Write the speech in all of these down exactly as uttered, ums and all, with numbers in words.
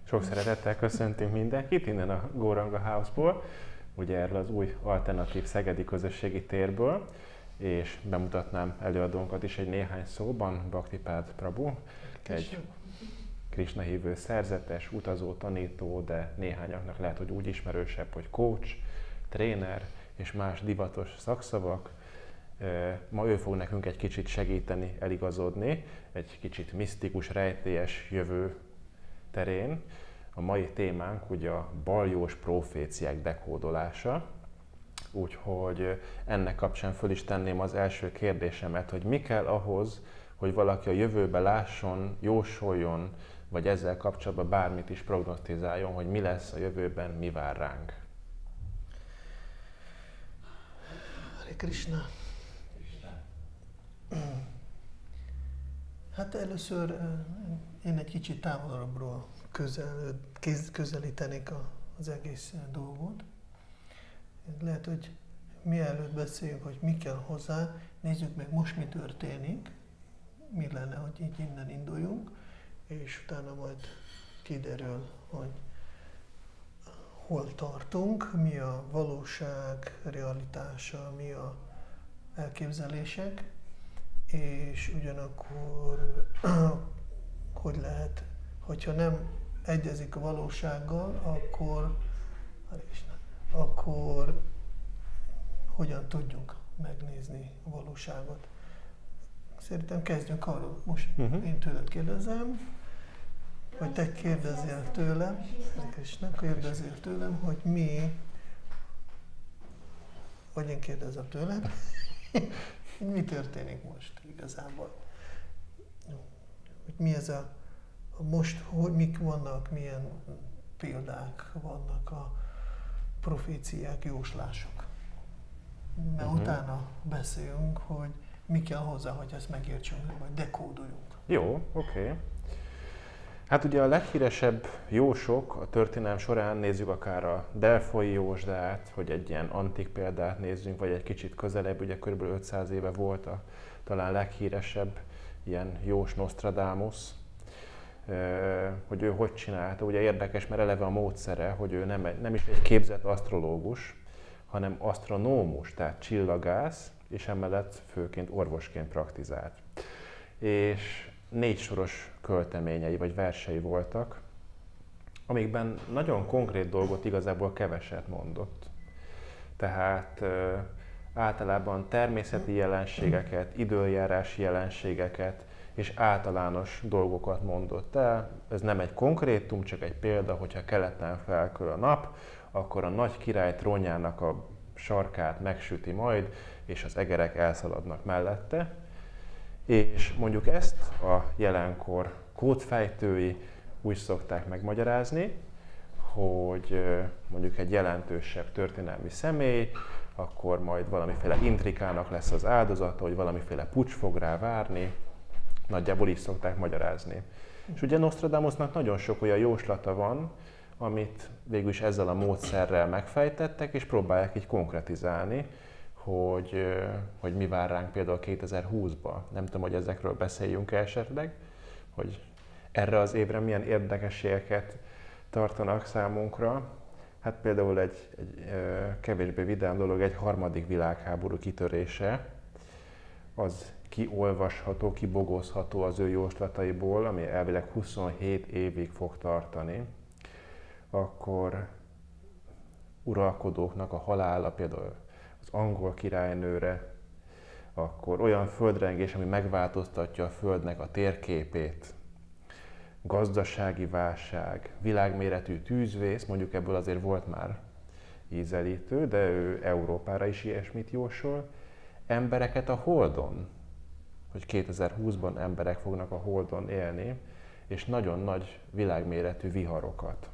Sok szeretettel köszöntünk mindenkit innen a Góranga House-ból, ugye erről az új alternatív szegedi közösségi térből, és bemutatnám előadónkat is egy néhány szóban, Bhaktipád Prabhu, egy Krisna hívő szerzetes, utazó, tanító, de néhányaknak lehet, hogy úgy ismerősebb, hogy coach, tréner és más divatos szakszavak. Ma ő fog nekünk egy kicsit segíteni eligazodni, egy kicsit misztikus, rejtélyes jövő terén. A mai témánk ugye a baljós proféciák dekódolása, úgyhogy ennek kapcsán föl is tenném az első kérdésemet, hogy mi kell ahhoz, hogy valaki a jövőbe lásson, jósoljon, vagy ezzel kapcsolatban bármit is prognosztizáljon, hogy mi lesz a jövőben, mi vár ránk. Hare Krishna. Hát először én egy kicsit távolabbról közel, közelítenék az egész dolgot. Lehet, hogy mielőtt beszéljünk, hogy mi kell hozzá, nézzük meg most mi történik, mi lenne, hogy így innen induljunk, és utána majd kiderül, hogy hol tartunk, mi a valóság, realitása, mi a elképzelések, és ugyanakkor hogy lehet, hogyha nem egyezik a valósággal, akkor, akkor hogyan tudjuk megnézni a valóságot. Szerintem kezdjünk arról. Most uh-huh. én tőled kérdezem, vagy te kérdezzél tőlem, Krisna, kérdezzél tőlem, hogy mi, vagy én kérdezem tőled, mi történik most igazából? Hogy mi ez a, a most, hogy mik vannak, milyen példák vannak a proféciák, jóslások. Mert uh-huh. utána beszélünk, hogy mi kell hozzá, hogy ezt megértsünk, vagy dekódoljunk. Jó, oké. Okay. Hát ugye a leghíresebb jósok a történelem során, nézzük akár a delfoi jósdát, hogy egy ilyen antik példát nézzünk, vagy egy kicsit közelebb, ugye kb. ötszáz éve volt a talán leghíresebb ilyen jós Nostradamus, hogy ő hogy csinálta. Ugye érdekes, mert eleve a módszere, hogy ő nem, egy, nem is egy képzett asztrológus, hanem asztronómus, tehát csillagász, és emellett főként orvosként praktizált. És négy soros költeményei vagy versei voltak, amikben nagyon konkrét dolgot igazából keveset mondott. Tehát ö, általában természeti jelenségeket, időjárási jelenségeket és általános dolgokat mondott el. Ez nem egy konkrétum, csak egy példa, hogyha keleten felköl a nap, akkor a nagy király trónjának a sarkát megsüti majd, és az egerek elszaladnak mellette. És mondjuk ezt a jelenkor kódfejtői úgy szokták megmagyarázni, hogy mondjuk egy jelentősebb történelmi személy, akkor majd valamiféle intrikának lesz az áldozata, hogy valamiféle puccs fog rá várni, nagyjából így szokták magyarázni. És ugye Nostradamusnak nagyon sok olyan jóslata van, amit végül is ezzel a módszerrel megfejtettek, és próbálják így konkretizálni, hogy, hogy mi vár ránk például kétezer-húszban. Nem tudom, hogy ezekről beszéljünk esetleg, hogy erre az évre milyen érdekességeket tartanak számunkra. Hát például egy, egy kevésbé vidám dolog, egy harmadik világháború kitörése, az kiolvasható, kibogozható az ő jóslataiból, ami elvileg huszonhét évig fog tartani. Akkor uralkodóknak a halála, például az angol királynőre, akkor olyan földrengés, ami megváltoztatja a Földnek a térképét, gazdasági válság, világméretű tűzvész, mondjuk ebből azért volt már ízelítő, de ő Európára is ilyesmit jósol, embereket a Holdon, hogy kétezer-húszban emberek fognak a Holdon élni, és nagyon nagy világméretű viharokat.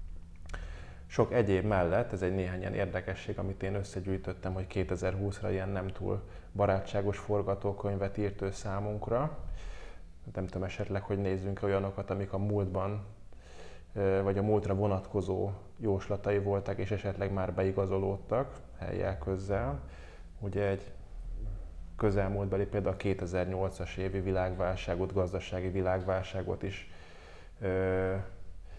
Sok egyéb mellett, ez egy néhány ilyen érdekesség, amit én összegyűjtöttem, hogy kétezer-húszra ilyen nem túl barátságos forgatókönyvet írt ő számunkra. Nem tudom esetleg, hogy nézzünk olyanokat, amik a múltban, vagy a múltra vonatkozó jóslatai voltak, és esetleg már beigazolódtak helyjel közzel. Ugye egy közelmúltbeli például a kétezer-nyolcas évi világválságot, gazdasági világválságot is ö,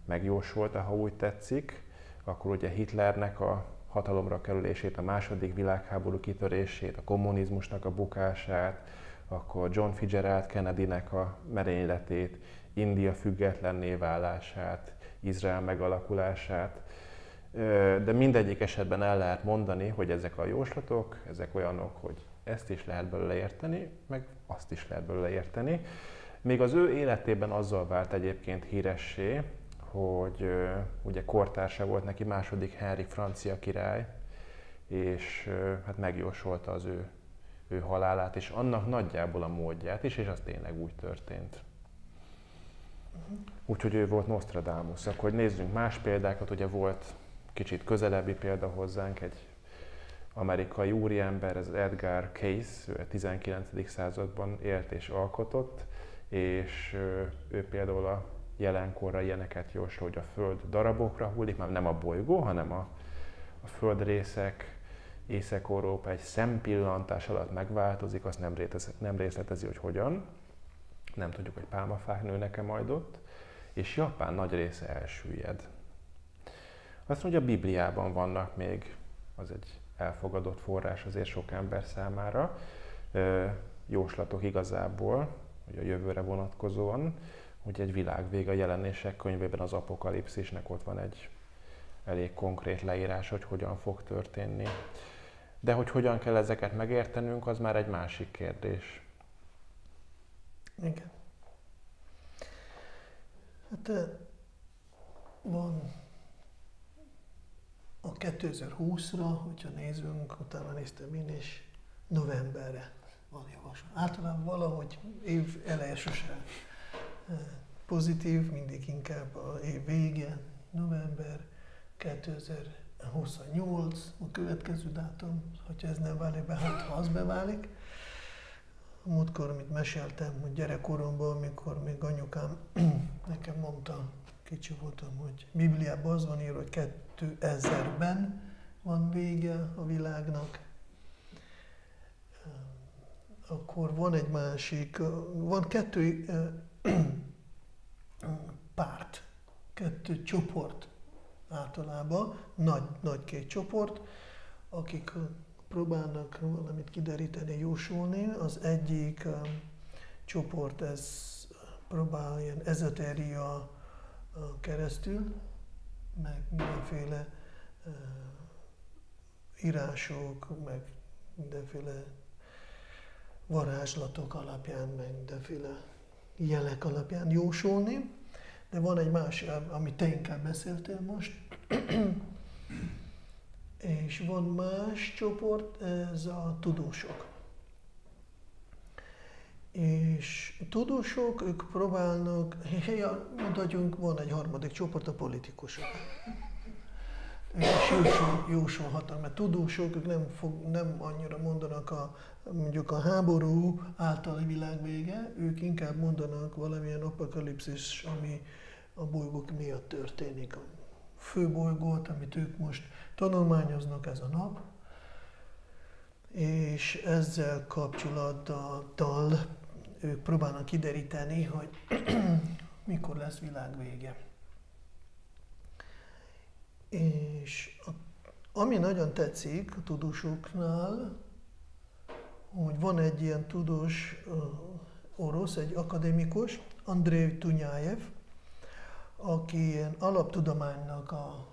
megjósolta, ha úgy tetszik, akkor ugye Hitlernek a hatalomra kerülését, a második világháború kitörését, a kommunizmusnak a bukását, akkor John Fitzgerald Kennedynek a merényletét, India függetlenné válását, Izrael megalakulását. De mindegyik esetben el lehet mondani, hogy ezek a jóslatok, ezek olyanok, hogy ezt is lehet belőle érteni, meg azt is lehet belőle érteni. Még az ő életében azzal vált egyébként híressé, hogy uh, ugye kortársa volt neki második Henrik francia király, és uh, hát megjósolta az ő, ő halálát, és annak nagyjából a módját is, és az tényleg úgy történt. Úgyhogy ő volt Nostradamus. Akkor nézzünk más példákat, ugye volt kicsit közelebbi példa hozzánk, egy amerikai úriember, ez Edgar Cayce, ő a tizenkilencedik században élt és alkotott, és ő például a jelenkorra ilyeneket jósol, hogy a Föld darabokra hullik, már nem a bolygó, hanem a, a földrészek, Észak-Európa egy szempillantás alatt megváltozik, azt nem, rétez, nem részletezi, hogy hogyan, nem tudjuk, hogy pálmafák nőnek-e majd ott, és Japán nagy része elsüllyed. Azt mondja, a Bibliában vannak még, az egy elfogadott forrás azért sok ember számára, jóslatok igazából, hogy a jövőre vonatkozóan, hogy egy világvég a jelenések könyvében, az Apokalipszisnek ott van egy elég konkrét leírás, hogy hogyan fog történni. De hogy hogyan kell ezeket megértenünk, az már egy másik kérdés. Igen. Hát van a kétezer-húszra, hogyha nézünk, utána néztem én is, novemberre van javaslat. Általában valahogy év eleje sose pozitív, mindig inkább az év vége, november kétezer-huszonnyolc, a következő dátum, hogyha ez nem válik be, hát ha az beválik. Múltkor, amit meséltem, hogy gyerekkoromban, amikor még anyukám nekem mondta, kicsi voltam, hogy Bibliában az van írva, hogy kétezerben van vége a világnak. Akkor van egy másik, van kettő párt, kettő csoport általában, nagy, nagy két csoport, akik próbálnak valamit kideríteni, jósolni. Az egyik uh, csoport, ez próbál ilyen ezotéria uh, keresztül, meg mindenféle uh, írások, meg mindenféle varázslatok alapján, meg mindenféle jelek alapján jósolni. De van egy másik, amit te inkább beszéltél most, és van más csoport, ez a tudósok. És a tudósok, ők próbálnak, ja, mondhatjunk, van egy harmadik csoport, a politikusok. Ők is jósol, jósolhatnak, mert tudósok, ők nem, fog, nem annyira mondanak a, mondjuk a háború általi világ vége, ők inkább mondanak valamilyen apokalipszis, ami a bolygók miatt történik. A főbolygót, amit ők most tanulmányoznak, ez a nap, és ezzel kapcsolattal ők próbálnak kideríteni, hogy mikor lesz világ vége. És ami nagyon tetszik a tudósoknál, hogy van egy ilyen tudós orosz, egy akadémikus, Andrei Tunyajev, aki ilyen alaptudománynak a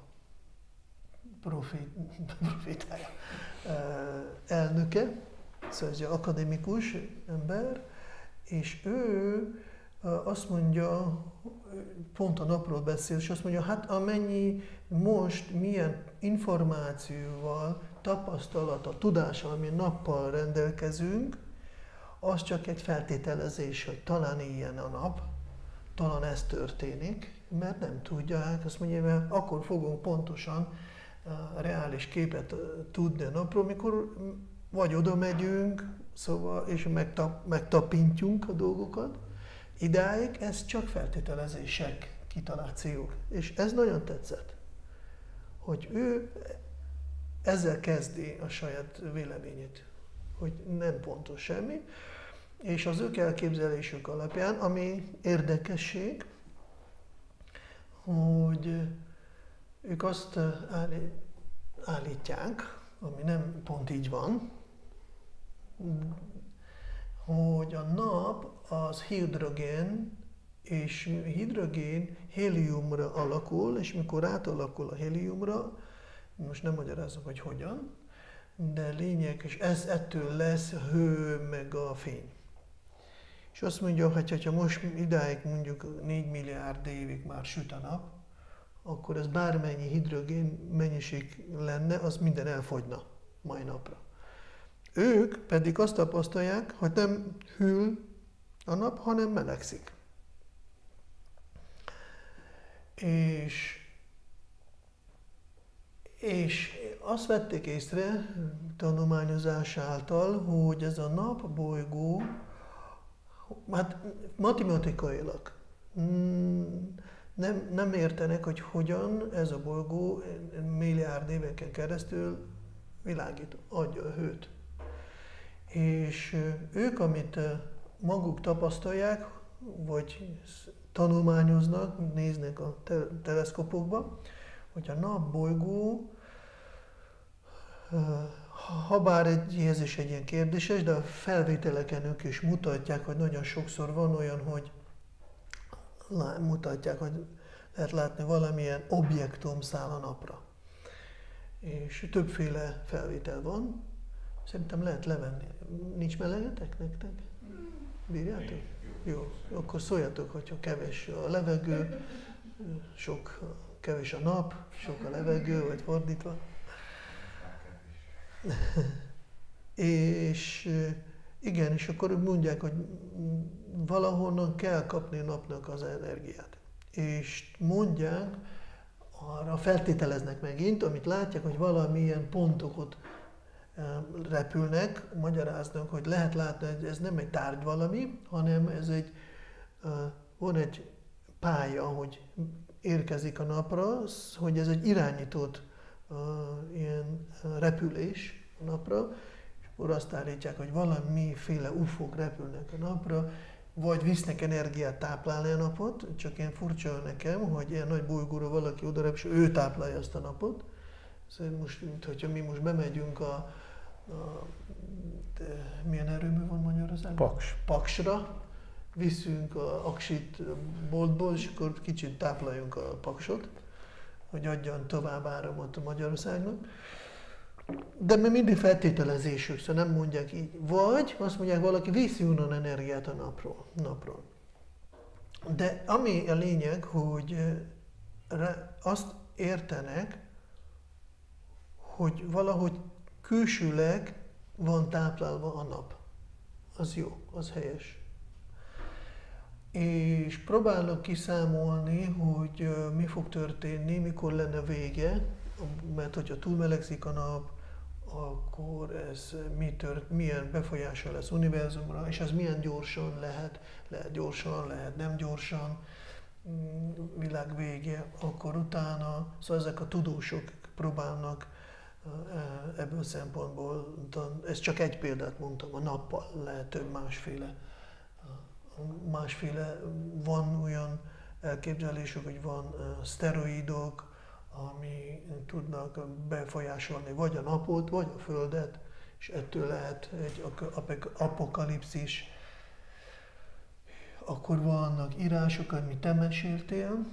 profétája, elnöke, szóval egy akadémikus ember, és ő azt mondja, pont a napról beszél, és azt mondja, hát amennyi most milyen információval, tapasztalata, tudással, ami nappal rendelkezünk, az csak egy feltételezés, hogy talán ilyen a nap, talán ez történik, mert nem tudják, azt mondja, mert akkor fogunk pontosan a reális képet tudni a napról, mikor vagy oda megyünk, szóval, és megtap, megtapintjunk a dolgokat. Idáig ez csak feltételezések, kitalációk. És ez nagyon tetszett, hogy ő ezzel kezdi a saját véleményét, hogy nem pontos semmi, és az ők elképzelésük alapján, ami érdekesség, hogy ők azt állítják, ami nem pont így van, hogy a nap az hidrogén, és hidrogén héliumra alakul, és mikor átalakul a héliumra, most nem magyarázom, hogy hogyan, de lényeg, és ez ettől lesz a hő meg a fény. És azt mondja, hogy ha most idáig mondjuk négy milliárd évig már süt a nap, akkor ez bármennyi hidrogén mennyiség lenne, az minden elfogyna mai napra. Ők pedig azt tapasztalják, hogy nem hűl a nap, hanem melegszik. És, és azt vették észre tanulmányozás által, hogy ez a napbolygó, hát matematikailag nem, nem értenek, hogy hogyan ez a bolygó milliárd éveken keresztül világít, adja a hőt. És ők, amit maguk tapasztalják, vagy tanulmányoznak, néznek a te- teleszkopokba, hogy a napbolygó, ha bár egy, ez is egy ilyen kérdéses, de a felvételeken ők is mutatják, hogy nagyon sokszor van olyan, hogy mutatják, hogy lehet látni valamilyen objektum száll a napra. És többféle felvétel van. Szerintem lehet levenni. Nincs melegetek nektek? Bírjátok? Jó, akkor szóljatok, hogyha kevés a levegő, sok, kevés a nap, sok a levegő, vagy fordítva. És igen, és akkor mondják, hogy valahonnan kell kapni a napnak az energiát. És mondják, arra feltételeznek megint, amit látják, hogy valamilyen pontokat repülnek, magyaráznak, hogy lehet látni, hogy ez nem egy tárgy valami, hanem ez egy, van egy pálya, hogy érkezik a napra, hogy ez egy irányított ilyen repülés a napra, és akkor azt állítják, hogy valamiféle ufók repülnek a napra, vagy visznek energiát táplálni a napot, csak ilyen furcsa nekem, hogy ilyen nagy bolygóra valaki oda repül, és ő táplálja azt a napot. Szóval most, mint hogyha mi most bemegyünk a, a de milyen erőmű van Magyarországon? Paks. Paksra, viszünk a aksit boltból, és akkor kicsit tápláljunk a paksot, hogy adjon tovább áramot a Magyarországnak. De mi mindig feltételezésük, szóval nem mondják így. Vagy azt mondják, valaki viszi onnan energiát a napról. napról. De ami a lényeg, hogy azt értenek, hogy valahogy külsőleg van táplálva a nap. Az jó, az helyes. És próbálnak kiszámolni, hogy mi fog történni, mikor lenne vége, mert hogyha túlmelegszik a nap, akkor ez mi tört, milyen befolyása lesz univerzumra, és ez milyen gyorsan lehet, lehet gyorsan, lehet nem gyorsan, világ vége, akkor utána, szóval ezek a tudósok próbálnak ebből a szempontból, ez csak egy példát mondtam, a nappal lehet több másféle, másféle, van olyan elképzelésük, hogy van szteroidok, ami tudnak befolyásolni vagy a napot, vagy a Földet, és ettől lehet egy apokalipszis. Akkor vannak írások, amit te meséltél,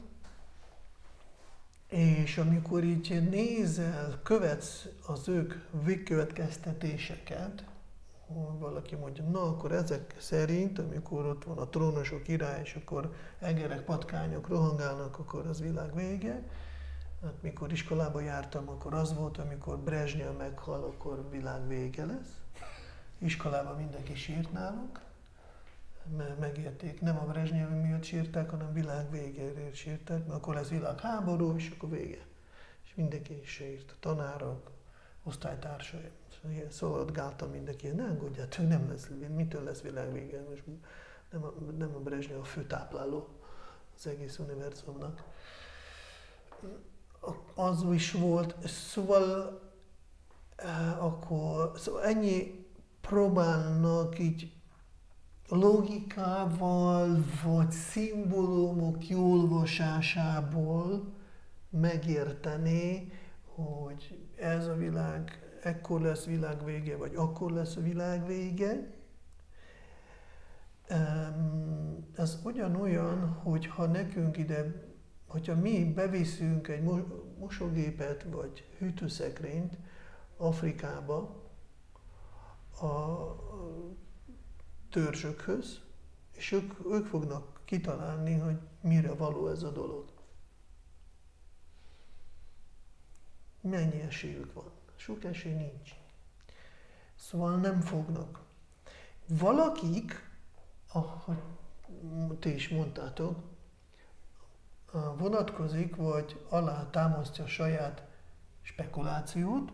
és amikor így nézel, követsz az ők végkövetkeztetéseket, valaki mondja, na akkor ezek szerint, amikor ott van a trónosok király, és akkor egerek, patkányok rohangálnak, akkor az világ vége. Hát mikor iskolába jártam, akkor az volt, amikor Brezsnyev meghal, akkor világ vége lesz. Iskolában mindenki sírt náluk, mert megérték, nem a Brezsnyev miatt sírták, hanem világ végéért sírták, mert akkor lesz világháború, és akkor vége. És mindenki is sírt, a tanárok, osztálytársaim. Szaladgáltam mindenki, ne aggódjátok, nem lesz, mitől lesz világ vége, most nem a, nem a Brezsnyev a főtápláló az egész univerzumnak. Az is volt, szóval akkor szóval ennyi próbálnak így logikával vagy szimbólumok kiolvasásából megérteni, hogy ez a világ, ekkor lesz világ vége, vagy akkor lesz a világ vége. Ez ugyanolyan, hogyha nekünk ide, hogyha mi beviszünk egy mosógépet vagy hűtőszekrényt Afrikába a törzsökhöz, és ők, ők fognak kitalálni, hogy mire való ez a dolog. Mennyi esélyük van? Sok esély nincs. Szóval nem fognak. Valakik, ahogy ti is mondtátok, vonatkozik, vagy alá támasztja saját spekulációt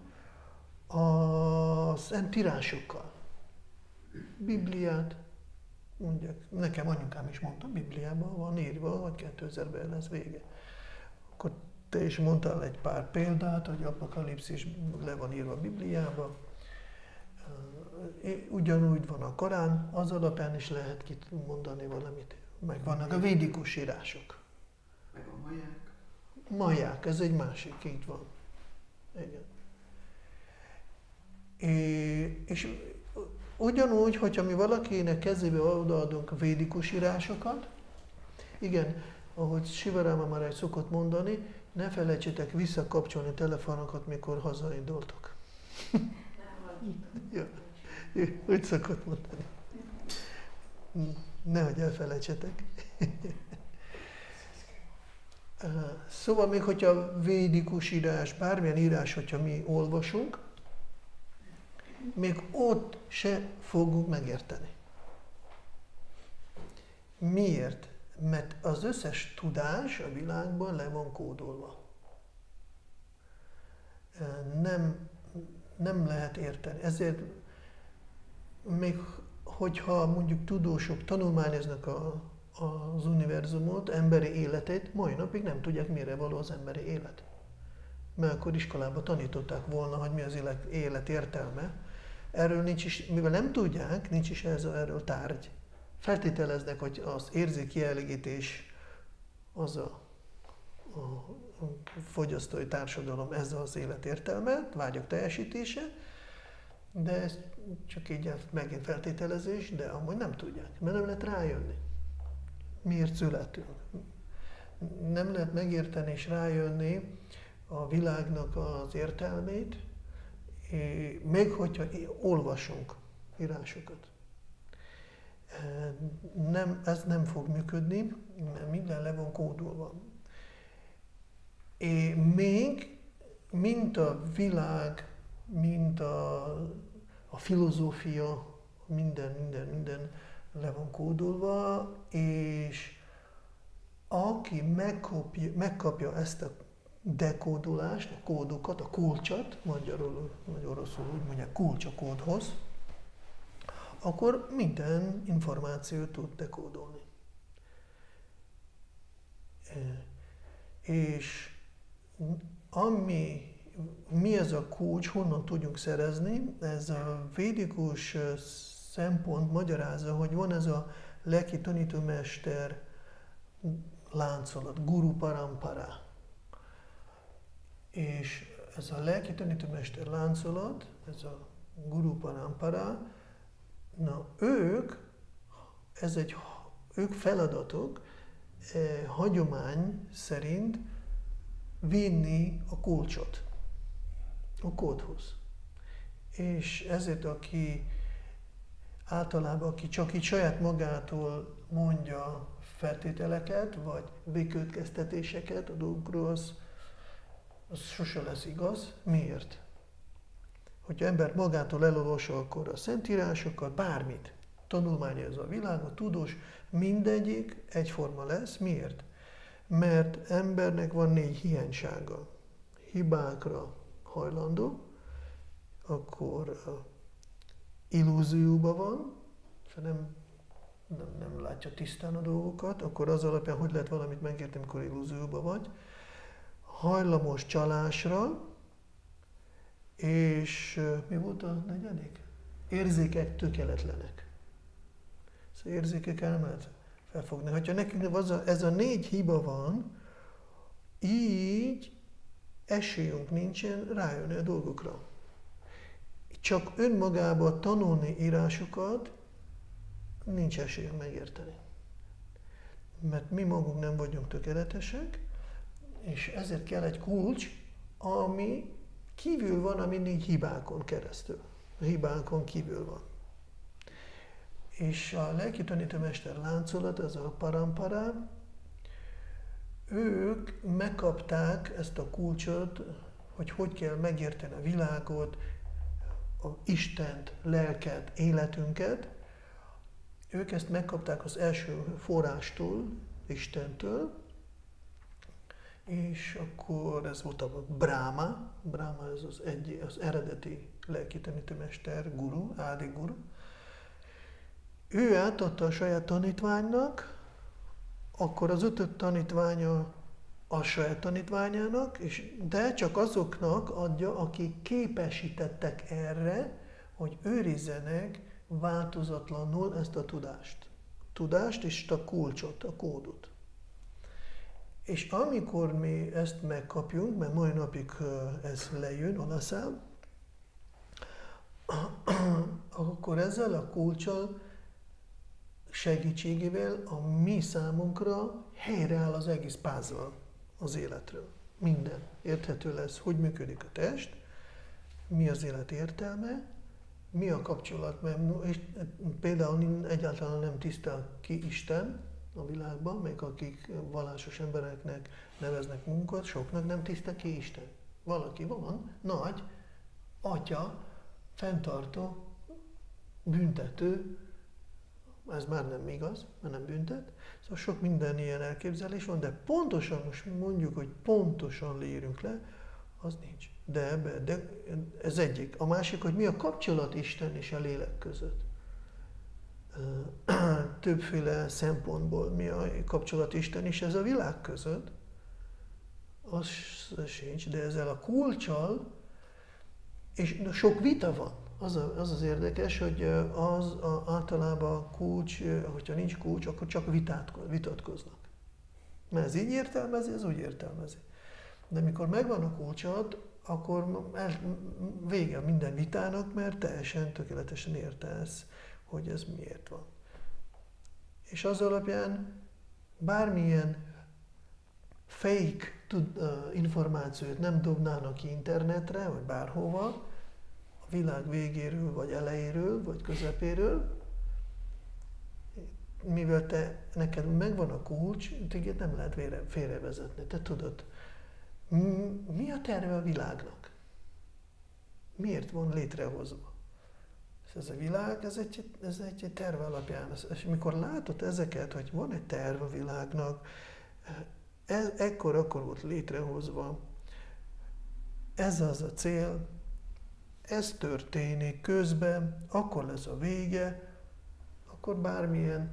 a szent írásokkal. Bibliát, mondják, nekem anyukám is mondta, Bibliában van írva, hogy kétezerben lesz vége. Akkor te is mondtál egy pár példát, hogy Apokalipszis le van írva a Bibliába. Ugyanúgy van a Korán, az alapján is lehet mondani valamit. Meg vannak a védikus írások. Meg a maják. Maják, ez egy másik, így van. Igen. É, és ugyanúgy, hogyha mi valakinek kezébe odaadunk védikus írásokat, igen, ahogy Sivaráma már egy szokott mondani, ne felejtsétek visszakapcsolni telefonokat, mikor hazaindultok. Ja, úgy szokott mondani. Nehogy elfelejtsetek. Szóval még hogyha védikus írás, bármilyen írás, hogyha mi olvasunk, még ott se fogunk megérteni. Miért? Mert az összes tudás a világban le van kódolva. Nem, nem lehet érteni. Ezért még hogyha mondjuk tudósok tanulmányoznak a, az univerzumot, emberi életét, mai napig nem tudják, mire való az emberi élet. Mert akkor iskolában tanították volna, hogy mi az élet, élet értelme. Erről nincs is, mivel nem tudják, nincs is ez, erről tárgy. Feltételeznek, hogy az érzékkielégítés az a, a, a fogyasztói társadalom, ez az élet értelme, vágyak teljesítése, de ez csak így megint feltételezés, de amúgy nem tudják, mert nem lehet rájönni. Miért születünk? Nem lehet megérteni és rájönni a világnak az értelmét, még hogyha olvasunk írásokat. Nem, ez nem fog működni, mert minden le van kódolva. És még, mint a világ, mint a, a filozófia, minden, minden, minden le van kódolva, és aki megkapja, megkapja ezt a dekódolást, a kódokat, a kulcsot, magyarul, magyarosul úgy mondják, kulcs a kódhoz, akkor minden információt tud dekódolni. És ami, mi ez a kulcs, honnan tudjunk szerezni, ez a védikus szempont magyarázza, hogy van ez a lelki tanítómester láncolat, Guru Parampara. És ez a lelki tanítómester láncolat, ez a Guru Parampara, na ők, ez egy, ők feladatok, eh, hagyomány szerint vinni a kulcsot a kódhoz. És ezért aki általában, aki csak így saját magától mondja feltételeket, vagy végkövetkeztetéseket a dolgokról, az, az sose lesz igaz. Miért? Hogyha ember magától elolvassa, akkor a szentírásokat, bármit, tanulmányozza a világot, tudós, mindegyik egyforma lesz. Miért? Mert embernek van négy hiánysága. Hibákra hajlandó, akkor illúzióban van, és nem, nem, nem látja tisztán a dolgokat, akkor az alapján hogy lehet valamit megérteni, amikor illúzióban vagy. Hajlamos csalásra, és mi volt a negyedik? Érzékek tökéletlenek. érzékekkel nem lehet felfogni. Ha nekünk az a, ez a négy hiba van, így esélyünk nincsen rájönni a dolgokra. Csak önmagában tanulni írásokat nincs esélyünk megérteni. Mert mi magunk nem vagyunk tökéletesek, és ezért kell egy kulcs, ami kívül van, ami négy hibákon keresztül. A hibákon kívül van. És a lelki tanítómester láncolat, ez a parampara, ők megkapták ezt a kulcsot, hogy hogy kell megérteni a világot, a Istent, lelket, életünket. Ők ezt megkapták az első forrástól, Istentől, és akkor ez volt a Brahma. Brahma ez az, egy, az eredeti lelki tanítómester, guru, Ádi guru. Ő átadta a saját tanítványnak, akkor az ötöt tanítványa a saját tanítványának, és, de csak azoknak adja, akik képesítettek erre, hogy őrizzenek változatlanul ezt a tudást. Tudást és a kulcsot, a kódot. És amikor mi ezt megkapjunk, mert mai napig ez lejön olaszul, akkor ezzel a kulccsal segítségével a mi számunkra helyreáll az egész puzzle az életről. Minden érthető lesz, hogy működik a test, mi az élet értelme, mi a kapcsolat, mert például egyáltalán nem tisztel ki Isten a világban, még akik vallásos embereknek neveznek munkat, soknak nem tisztel ki Isten. Valaki van, nagy, atya, fenntartó, büntető, ez már nem igaz, mert nem büntet. Szóval sok minden ilyen elképzelés van, de pontosan, most mondjuk, hogy pontosan leírjunk le, az nincs. De, ebbe, de ez egyik. A másik, hogy mi a kapcsolat Isten és a lélek között. Többféle szempontból mi a kapcsolat Isten és ez a világ között, az sincs, de ezzel a kulccsal, és sok vita van. Az, a, az az érdekes, hogy az a, általában a kulcs, hogyha nincs kulcs, akkor csak vitát, vitatkoznak. Mert ez így értelmezi, ez úgy értelmezi. De mikor megvan a kulcsod, akkor el, vége minden vitának, mert teljesen tökéletesen értesz, hogy ez miért van. És az alapján bármilyen fake tud, uh, információt nem dobnának ki internetre, vagy bárhova, a világ végéről, vagy elejéről, vagy közepéről, mivel te, neked megvan a kulcs, téged nem lehet vére, félrevezetni. Te tudod, mi a terve a világnak? Miért van létrehozva? Ez a világ, ez egy, ez egy terve alapján. És mikor látod ezeket, hogy van egy terve a világnak, ez, ekkor akkor volt létrehozva, ez az a cél, ez történik közben, akkor lesz a vége, akkor bármilyen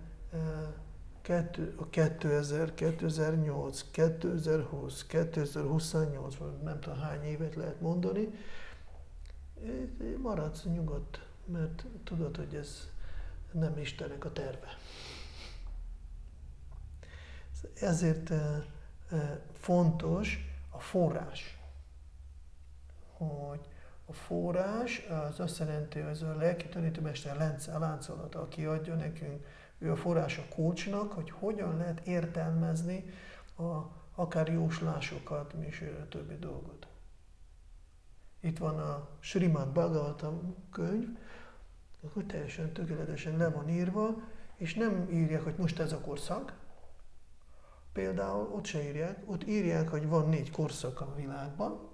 kétezer, kétezer-nyolc, kétezer-húsz, kétezer-huszonnyolc, nem tudom hány évet lehet mondani, maradsz nyugodt, mert tudod, hogy ez nem Istennek a terve. Ezért fontos a forrás, hogy a forrás az azt jelenti, hogy ez a lelki tanítómester láncolata, aki adja nekünk, ő a forrás a kulcsnak, hogy hogyan lehet értelmezni a, akár jóslásokat, és a többi dolgot. Itt van a Srimad Bhagavatam könyv, akkor teljesen tökéletesen le van írva, és nem írják, hogy most ez a korszak. Például ott se írják, ott írják, hogy van négy korszak a világban.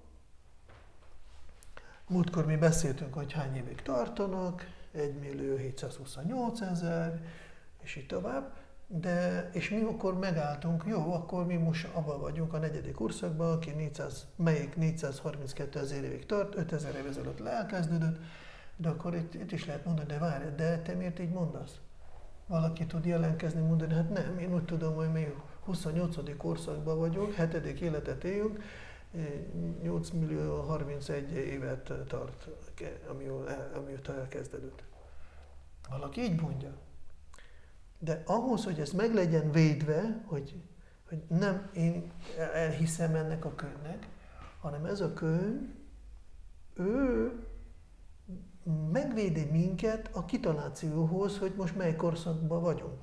Múltkor mi beszéltünk, hogy hány évig tartanak, egymillió hétszázhuszonnyolcezer, és így tovább. De, és mi akkor megálltunk, jó, akkor mi most abban vagyunk a negyedik korszakban, aki négyszáz, melyik négyszázharminckétezer évig tart, ötezer év ezelőtt elkezdődött, de akkor itt, itt is lehet mondani, de várj, de te miért így mondasz? Valaki tud jelentkezni, mondani, hát nem, én úgy tudom, hogy mi huszonnyolcadik korszakban vagyunk, hetedik életet éljünk, nyolc millió harmincegy évet tart, amióta elkezdődött. Valaki így mondja. De ahhoz, hogy ez meg legyen védve, hogy, hogy nem én elhiszem ennek a könyvnek, hanem ez a könyv, ő megvédi minket a kitalációhoz, hogy most mely korszakban vagyunk.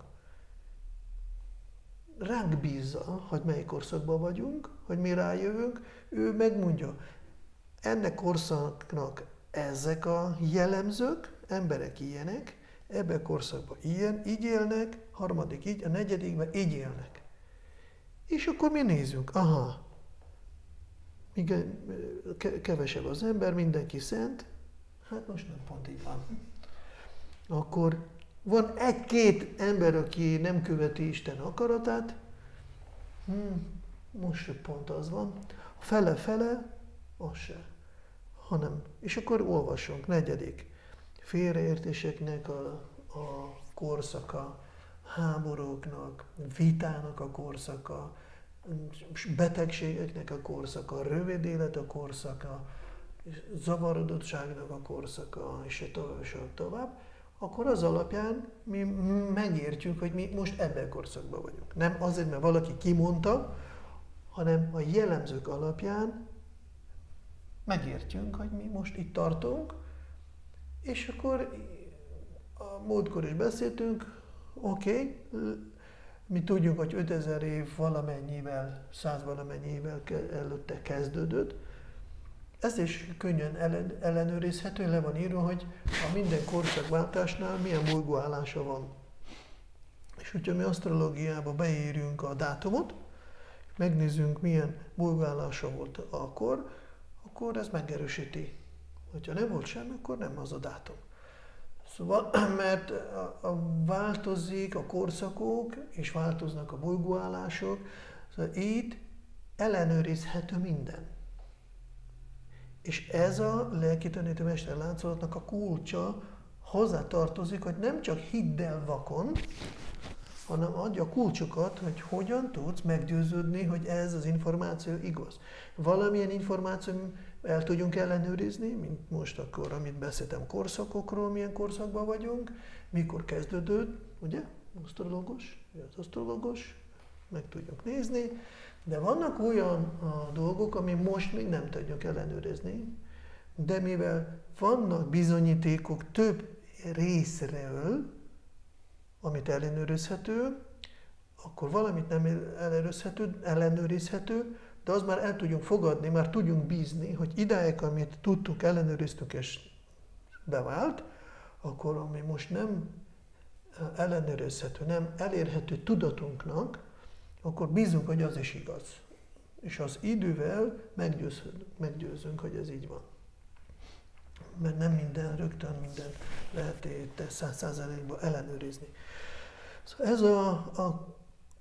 Ránk bízza, hogy mely korszakban vagyunk, hogy mi rájövünk, ő megmondja, ennek korszaknak ezek a jellemzők, emberek ilyenek, ebben a korszakban ilyen, így élnek, harmadik így, a negyedikben így élnek. És akkor mi nézzünk, aha, igen, kevesebb az ember, mindenki szent, hát most nem pont így van. Akkor van egy-két ember, aki nem követi Isten akaratát, hmm, most pont az van, a fele-fele, az se, hanem, és akkor olvasunk, negyedik, félreértéseknek a, a korszaka, háborúknak, vitának a korszaka, betegségeknek a korszaka, rövid élet a korszaka, zavarodottságnak a korszaka, és tovább, és tovább, akkor az alapján mi megértjük, hogy mi most ebben a korszakban vagyunk. Nem azért, mert valaki kimondta, hanem a jellemzők alapján megértjük, hogy mi most itt tartunk, és akkor a múltkor is beszéltünk, oké, okay, mi tudjuk, hogy ötezer év valamennyivel, száz valamennyivel előtte kezdődött. Ez is könnyen ellen, ellenőrizhető, le van írva, hogy a minden korszakváltásnál milyen bolygóállása van. És hogyha mi asztrológiába beírjunk a dátumot, megnézzünk, milyen bolygóállása volt akkor, akkor ez megerősíti. Ha nem volt semmi, akkor nem az a dátum. Szóval, mert a, a változik a korszakok, és változnak a bolygóállások, szóval itt ellenőrizhető minden. És ez a lelki tanító-mester láncolatnak a kulcsa hozzátartozik, hogy nem csak hidd el vakon, hanem adja a kulcsokat, hogy hogyan tudsz meggyőződni, hogy ez az információ igaz. Valamilyen információ el tudjunk ellenőrizni, mint most akkor, amit beszéltem korszakokról, milyen korszakban vagyunk, mikor kezdődött, ugye, asztrológus, az asztrológus, meg tudjuk nézni, de vannak olyan a dolgok, ami most még nem tudjuk ellenőrizni, de mivel vannak bizonyítékok több részről, amit ellenőrizhető, akkor valamit nem ellenőrizhető, ellenőrizhető, de az már el tudjunk fogadni, már tudjunk bízni, hogy idáig, amit tudtuk, ellenőriztük és bevált, akkor ami most nem ellenőrizhető, nem elérhető tudatunknak, akkor bízunk, hogy az is igaz. És az idővel meggyőzünk, meggyőzünk, hogy ez így van. Mert nem minden, rögtön minden lehet itt száz százalékban ellenőrizni. Szóval ez a, a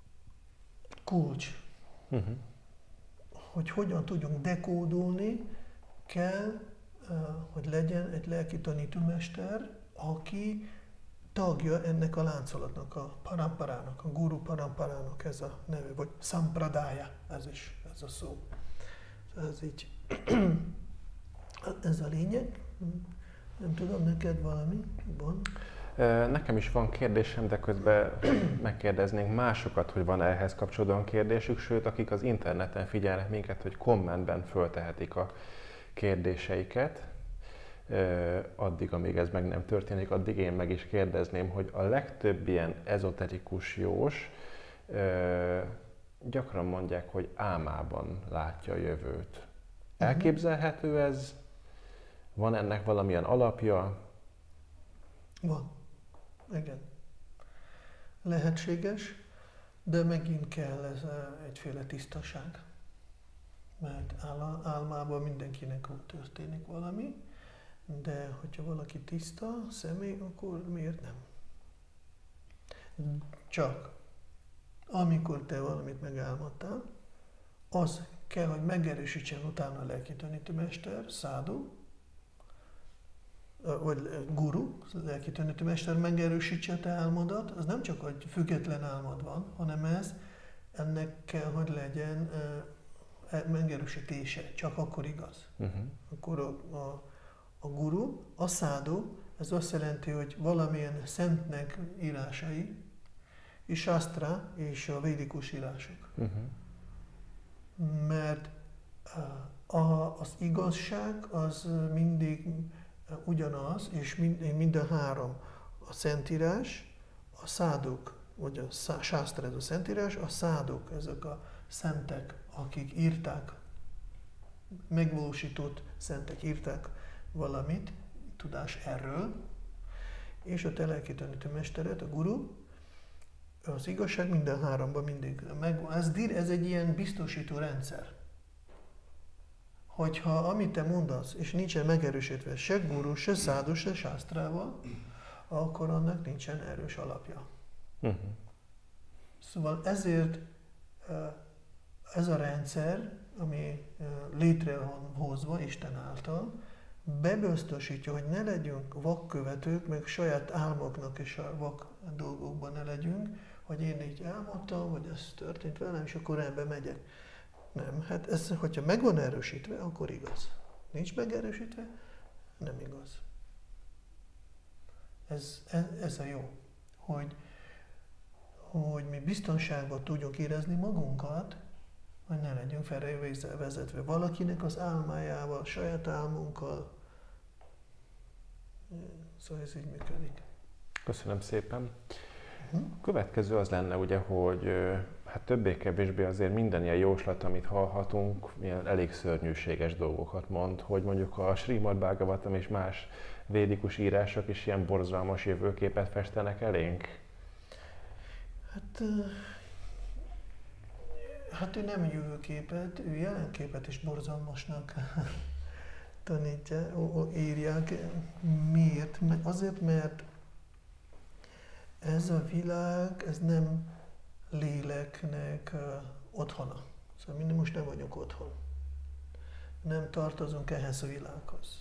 kulcs. Uh-huh. Hogy hogyan tudjunk dekódolni, kell, hogy legyen egy lelki tanítómester, aki tagja ennek a láncolatnak, a paramparának, a guru paramparának ez a neve, vagy sampradája, ez is, ez a szó. Ez így, ez a lényeg. Nem tudom, neked valami van? Nekem is van kérdésem, de közben megkérdeznénk másokat, hogy van ehhez kapcsolódóan kérdésük, sőt, akik az interneten figyelnek minket, hogy kommentben föltehetik a kérdéseiket. Addig, amíg ez meg nem történik, addig én meg is kérdezném, hogy a legtöbb ilyen ezoterikus jós gyakran mondják, hogy álmában látja a jövőt. Elképzelhető ez? Van ennek valamilyen alapja? Van. Igen. Lehetséges, de megint kell ez egyféle tisztaság. Mert álmában mindenkinek ott történik valami, de hogyha valaki tiszta személy, akkor miért nem? Csak amikor te valamit megálmodtál, az kell, hogy megerősítsen utána a lelki tanítómester, szádu, vagy guru, lelki tanítómester megerősítse a te álmodat, az nem csak, hogy független álmod van, hanem ez, ennek kell, hogy legyen uh, megerősítése, csak akkor igaz. Uh-huh. Akkor a, a, a guru, a szádu, ez azt jelenti, hogy valamilyen szentnek írásai, és Shastra és a védikus írások. Uh-huh. Mert a, az igazság az mindig ugyanaz, és mind, mind a három. A Szentírás, a szádok, vagy a Shastra, ez a Szentírás, a szádok, ezek a szentek, akik írták, megvalósított szentek írták valamit, tudás erről, és a te lelki tanítőmesteret, a guru, az igazság minden háromban mindig megvan. Ez, ez egy ilyen biztosító rendszer. Hogyha amit te mondasz, és nincsen megerősítve se guru, se szádu, se sásztrával, akkor annak nincsen erős alapja. Uh-huh. Szóval ezért ez a rendszer, ami létre van hozva Isten által, bebiztosítja, hogy ne legyünk vakkövetők, meg saját álmoknak és a vak dolgokban ne legyünk, hogy én így álmodtam, vagy ez történt velem, és akkor ebbe megyek. Nem, hát ez, hogyha meg van erősítve, akkor igaz. Nincs megerősítve, nem igaz. Ez, ez, ez a jó, hogy, hogy mi biztonságban tudjuk érezni magunkat, hogy ne legyünk felvezetve valakinek az álmájával, saját álmunkkal. Szóval ez így működik. Köszönöm szépen. Uh-huh. A következő az lenne ugye, hogy hát többé-kevésbé azért minden ilyen jóslat, amit hallhatunk, ilyen elég szörnyűséges dolgokat mond, hogy mondjuk a Srimad Bhagavatam és más védikus írások is ilyen borzalmas jövőképet festenek elénk? Hát, hát ő nem jövőképet, ő jelenképet is borzalmasnak tanítja, írják. Miért? Azért, mert ez a világ, ez nem léleknek uh, otthona. Szóval mi most nem vagyunk otthon. Nem tartozunk ehhez a világhoz.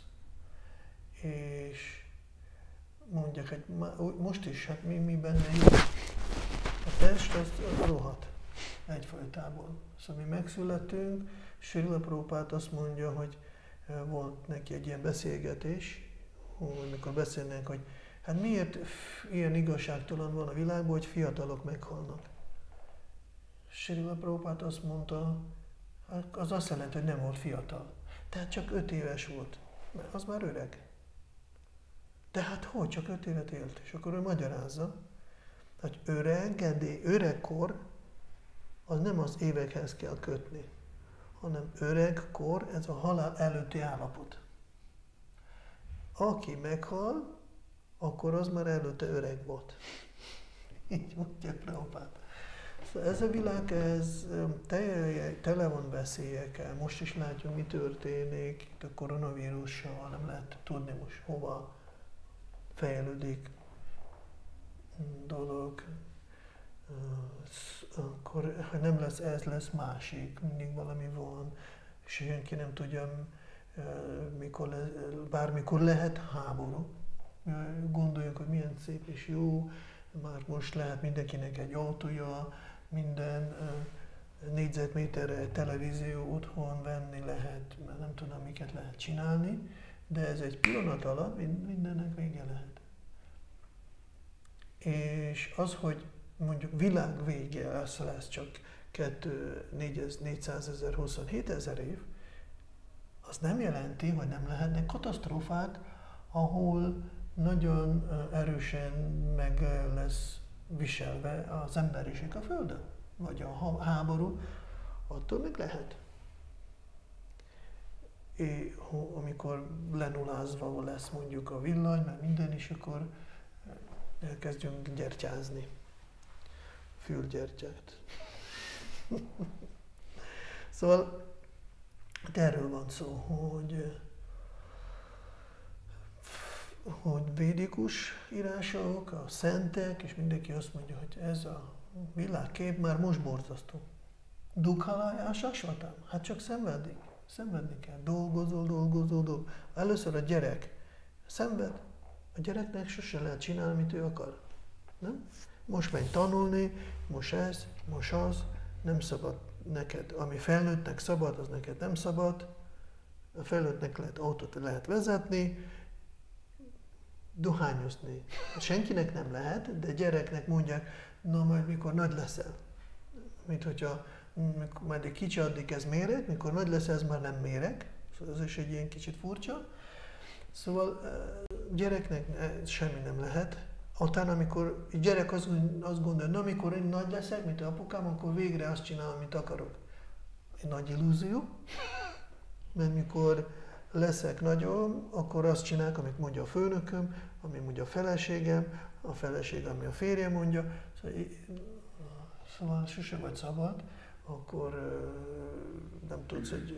És mondják, hogy most is, hát mi, mi benne jó. A test az rohadt egyfajtából. Szóval mi megszületünk, Srila Prabhupád azt mondja, hogy volt neki egy ilyen beszélgetés, amikor beszélnek, hogy hát miért ilyen igazságtalan van a világban, hogy fiatalok meghalnak. Srila Prabhupád azt mondta, az azt jelenti, hogy nem volt fiatal. Tehát csak öt éves volt, mert az már öreg. Tehát hogy? Csak öt évet élt. És akkor ő magyarázza, hogy öregedé, öregkor az nem az évekhez kell kötni, hanem öregkor, ez a halál előtti állapot. Aki meghal, akkor az már előtte öreg volt. Így mondja Prabhupád. Szóval ez a világ, ez tele van veszélyekkel. Most is látjuk, mi történik itt a koronavírussal, nem lehet tudni most hova fejlődik dolog. Akkor, ha nem lesz ez, lesz másik, mindig valami van, és senki nem tudja, mikor le, bármikor lehet háború. Gondoljuk, hogy milyen szép és jó, már most lehet mindenkinek egy autója, minden négyzetméterre egy televízió otthon venni lehet, mert nem tudom, miket lehet csinálni, de ez egy pillanat alatt mindennek vége lehet. És az, hogy mondjuk világ vége lesz, lesz csak négyszázezer-huszonhét ezer év, az nem jelenti, hogy nem lehetnek katasztrófák, ahol nagyon erősen meg lesz viselve az emberiség a Földön, vagy a háború, attól meg lehet. És amikor lenulázva lesz mondjuk a villany, mert minden is, akkor elkezdjünk gyertyázni. Fülgyertyát. Szóval erről van szó, hogy, hogy védikus írások, a szentek, és mindenki azt mondja, hogy ez a világkép már most borzasztó. Dukhalaya sasvatam, hát csak szenvedni, szenvedni kell. Dolgozol, dolgozol, dolgozol. Először a gyerek szenved, a gyereknek sose lehet csinálni, amit ő akar. Nem? Most menj tanulni, most ez, most az, nem szabad neked. Ami felnőttnek szabad, az neked nem szabad. A felnőttnek lehet autót lehet vezetni, dohányozni. Senkinek nem lehet, de gyereknek mondják, na majd mikor nagy leszel. Mint hogyha majd egy kicsi, addig ez méreg, mikor nagy leszel, ez már nem méreg. Szóval ez is egy ilyen kicsit furcsa. Szóval gyereknek semmi nem lehet. Utána, amikor egy gyerek azt, azt gondolja, na amikor én nagy leszek, mint apukám, akkor végre azt csinálom, amit akarok. Egy nagy illúzió, mert mikor leszek nagyon, akkor azt csinálok, amit mondja a főnököm, amit mondja a feleségem, a feleség, ami a férjem mondja. Szóval, szóval sose vagy szabad, akkor nem tudsz, hogy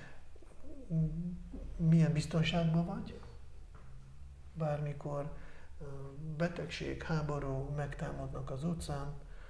milyen biztonságban vagy. Bármikor betegség, háború, megtámadnak az utcán.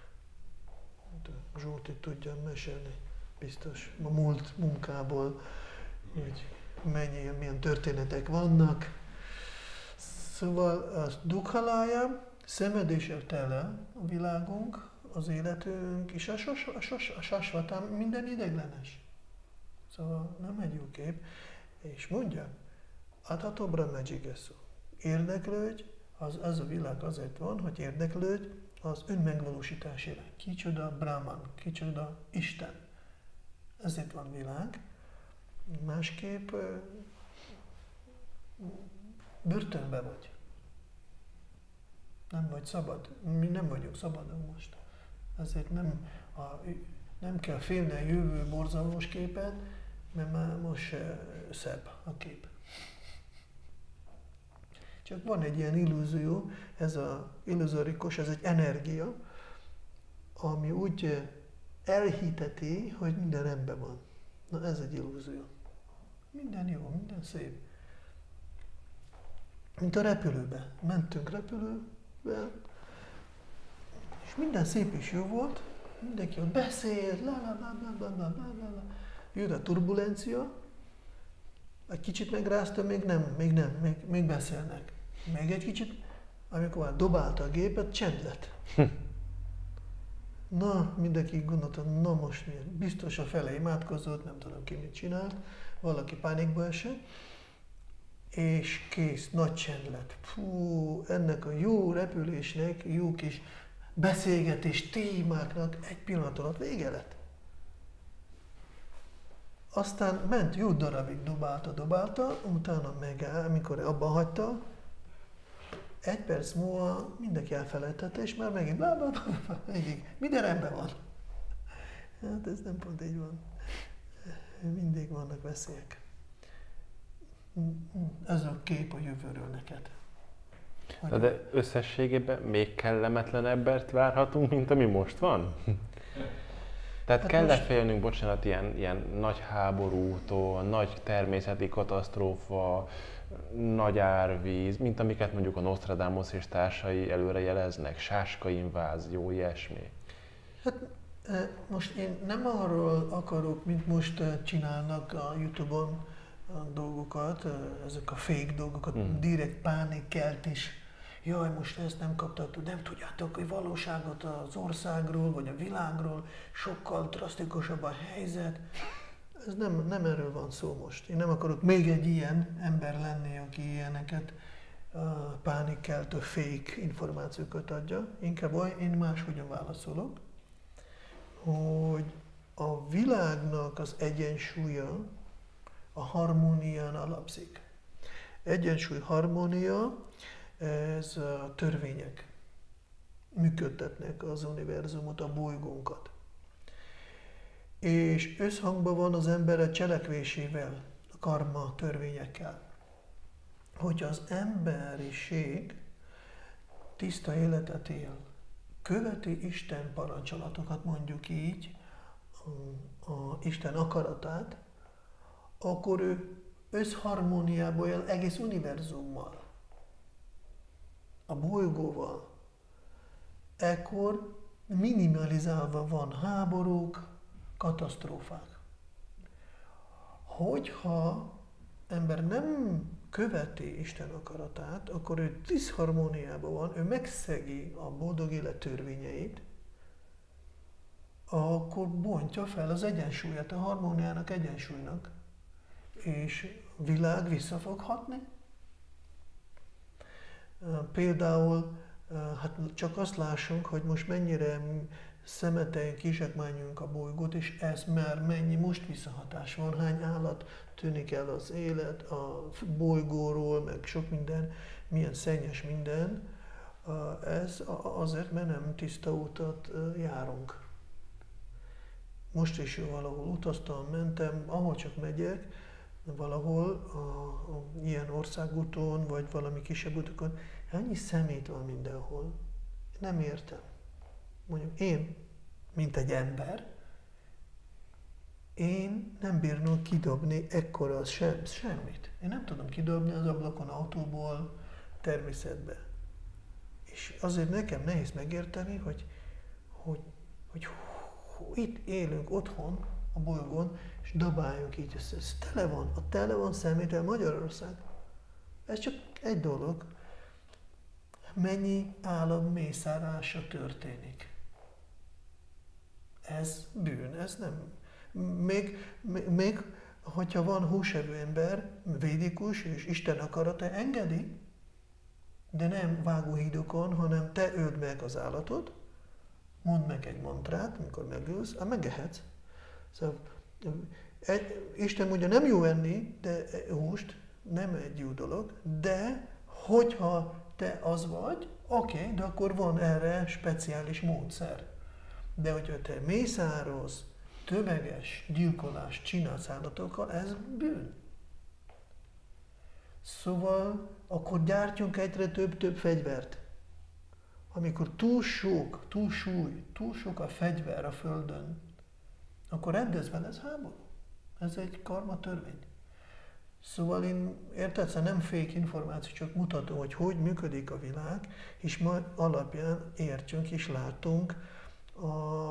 Zsolti tudja mesélni, biztos a múlt munkából, hogy mennyi, milyen történetek vannak. Szóval a dukhalája, szenvedéssel tele a világunk, az életünk, és a, sos, a, sos, a sasvatán minden ideglenes. Szóval nem egy jó kép. És mondja, atatobra megyigesszó. Érdeklődj, az, az a világ azért van, hogy érdeklődj az önmegvalósítás irány. Kicsoda Brahman, kicsoda Isten. Ezért van világ. Másképp börtönbe vagy. Nem vagy szabad. Mi nem vagyunk szabadon most. Ezért nem, a, nem kell félni a jövő borzalmas képet, mert már most szebb a kép. Csak van egy ilyen illúzió, ez az illuzorikus, ez egy energia, ami úgy elhiteti, hogy minden rendben van. Na ez egy illúzió. Minden jó, minden szép. Mint a repülőbe. Mentünk repülőbe, és minden szép és jó volt, mindenki ott beszélt, la la la la la la la la la. Jött a turbulencia, egy kicsit megrázta, még nem, még nem, még, még beszélnek. Még egy kicsit, amikor már dobálta a gépet, csend lett. Na, mindenki gondolta, na most miért? Biztos a fele imádkozott, nem tudom ki mit csinált, valaki pánikba esett, és kész, nagy csend lett. Fú, ennek a jó repülésnek, jó kis beszélgetés témáknak egy pillanat alatt vége lett. Aztán ment jó darabig, dobálta, dobálta, utána megáll, amikor abba hagyta, egy perc múlva mindenki elfelejtette, és már megint bla bla bla, mindig, minden rendben van. Hát ez nem pont így van. Mindig vannak veszélyek. Ez a kép a jövőről neked. Na de összességében még kellemetlenebbet várhatunk, mint ami most van? Tehát hát kell-e most... félnünk, bocsánat, ilyen, ilyen nagy háborútól, nagy természeti katasztrófa, nagy árvíz, mint amiket mondjuk a Nostradamus és társai előre jeleznek, sáska invázió, ilyesmi? Hát most én nem arról akarok, mint most csinálnak a Youtube-on a dolgokat, ezek a fake dolgokat, mm. direkt pánikkeltés. Jaj, most ezt nem kaptatok, nem tudjátok, hogy valóságot az országról, vagy a világról, sokkal drasztikusabb a helyzet. Ez nem, nem erről van szó most. Én nem akarok még egy ilyen ember lenni, aki ilyeneket uh, pánikkeltő fake információkat adja. Inkább én máshogyan válaszolok, hogy a világnak az egyensúlya a harmónián alapszik. Egyensúly, harmónia, ez a törvények működtetnek az univerzumot, a bolygónkat. És összhangban van az ember cselekvésével, a karma törvényekkel. Hogy az emberiség tiszta életet él, követi Isten parancsolatokat, mondjuk így, a, a Isten akaratát, akkor ő összharmóniában él egész univerzummal, a bolygóval. Ekkor minimalizálva van háborúk, katasztrófák. Hogyha ember nem követi Isten akaratát, akkor ő diszharmóniában van, ő megszegi a boldog élet törvényeit, akkor bontja fel az egyensúlyát, a harmóniának, egyensúlynak, és a világ vissza fog hatni. Például hát csak azt lássunk, hogy most mennyire szemeteljünk, kizsákmányoljuk a bolygót, és ez már mennyi most visszahatás van, hány állat tűnik el az élet, a bolygóról, meg sok minden, milyen szennyes minden. Ez azért, mert nem tiszta utat járunk. Most is valahol utaztam, mentem, ahol csak megyek, valahol a, a, ilyen országúton, vagy valami kisebb utakon, annyi szemét van mindenhol. Nem értem. Mondjuk én, mint egy ember, én nem bírnom kidobni ekkora az sem, semmit. Én nem tudom kidobni az ablakon autóból természetbe. És azért nekem nehéz megérteni, hogy, hogy, hogy, hogy itt élünk otthon, a bolygón, és dobáljunk így össze. Ez tele van, a tele van szeméttel Magyarország. Ez csak egy dolog. Mennyi állam mészárása történik. Ez bűn, ez nem. Még, még, még hogyha van húsevő ember, védikus, és Isten akarata engedi, de nem vágóhídokon, hanem te öld meg az állatot, mondd meg egy mantrát, amikor megölsz, hát megehetsz. Szóval, egy, Isten mondja, nem jó enni, de húst, nem egy jó dolog, de hogyha te az vagy, oké, okay, de akkor van erre speciális módszer. De hogyha te mészárolsz, tömeges gyilkolást csinálsz állatokkal, ez bűn. Szóval akkor gyártjunk egyre több-több fegyvert. Amikor túl sok, túl súly, túl sok a fegyver a Földön, akkor rendezve lesz háború. Ez egy karma törvény. Szóval én érted, szóval nem fake információ, csak mutatom, hogy hogy működik a világ, és majd alapján értsünk és látunk a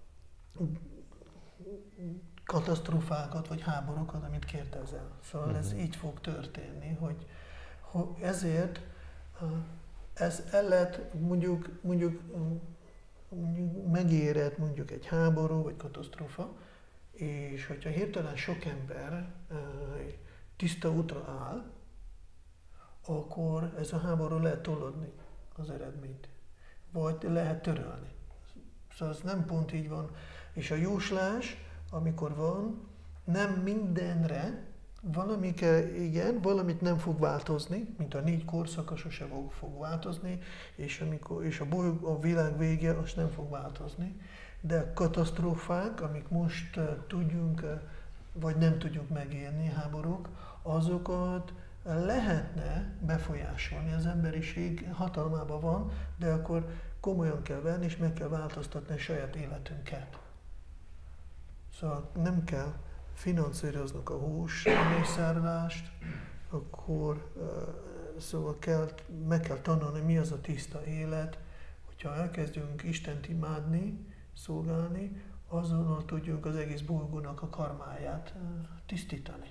katasztrófákat, vagy háborúkat, amit kérdezel. Szóval uh-huh. ez így fog történni, hogy, hogy ezért ez el lehet mondjuk, mondjuk, mondjuk megérett mondjuk egy háború, vagy katasztrófa, és hogyha hirtelen sok ember tiszta útra áll, akkor ez a háború lehet tolódni az eredményt, vagy lehet törölni. Szóval ez nem pont így van. És a jóslás, amikor van, nem mindenre, valamikor igen, valamit nem fog változni, mint a négy korszaka sose fog, fog változni, és, amikor, és a, boly, a világ vége az nem fog változni. De a katasztrófák, amik most uh, tudjunk, uh, vagy nem tudjuk megélni, háborúk, azokat lehetne befolyásolni, az emberiség hatalmában van, de akkor komolyan kell venni, és meg kell változtatni a saját életünket. Szóval nem kell finanszíroznunk a hús mészárlást, akkor uh, szóval kell, meg kell tanulni, mi az a tiszta élet, hogyha elkezdjünk Istent imádni, szolgálni, azonnal tudjuk az egész bolygónak a karmáját uh, tisztítani.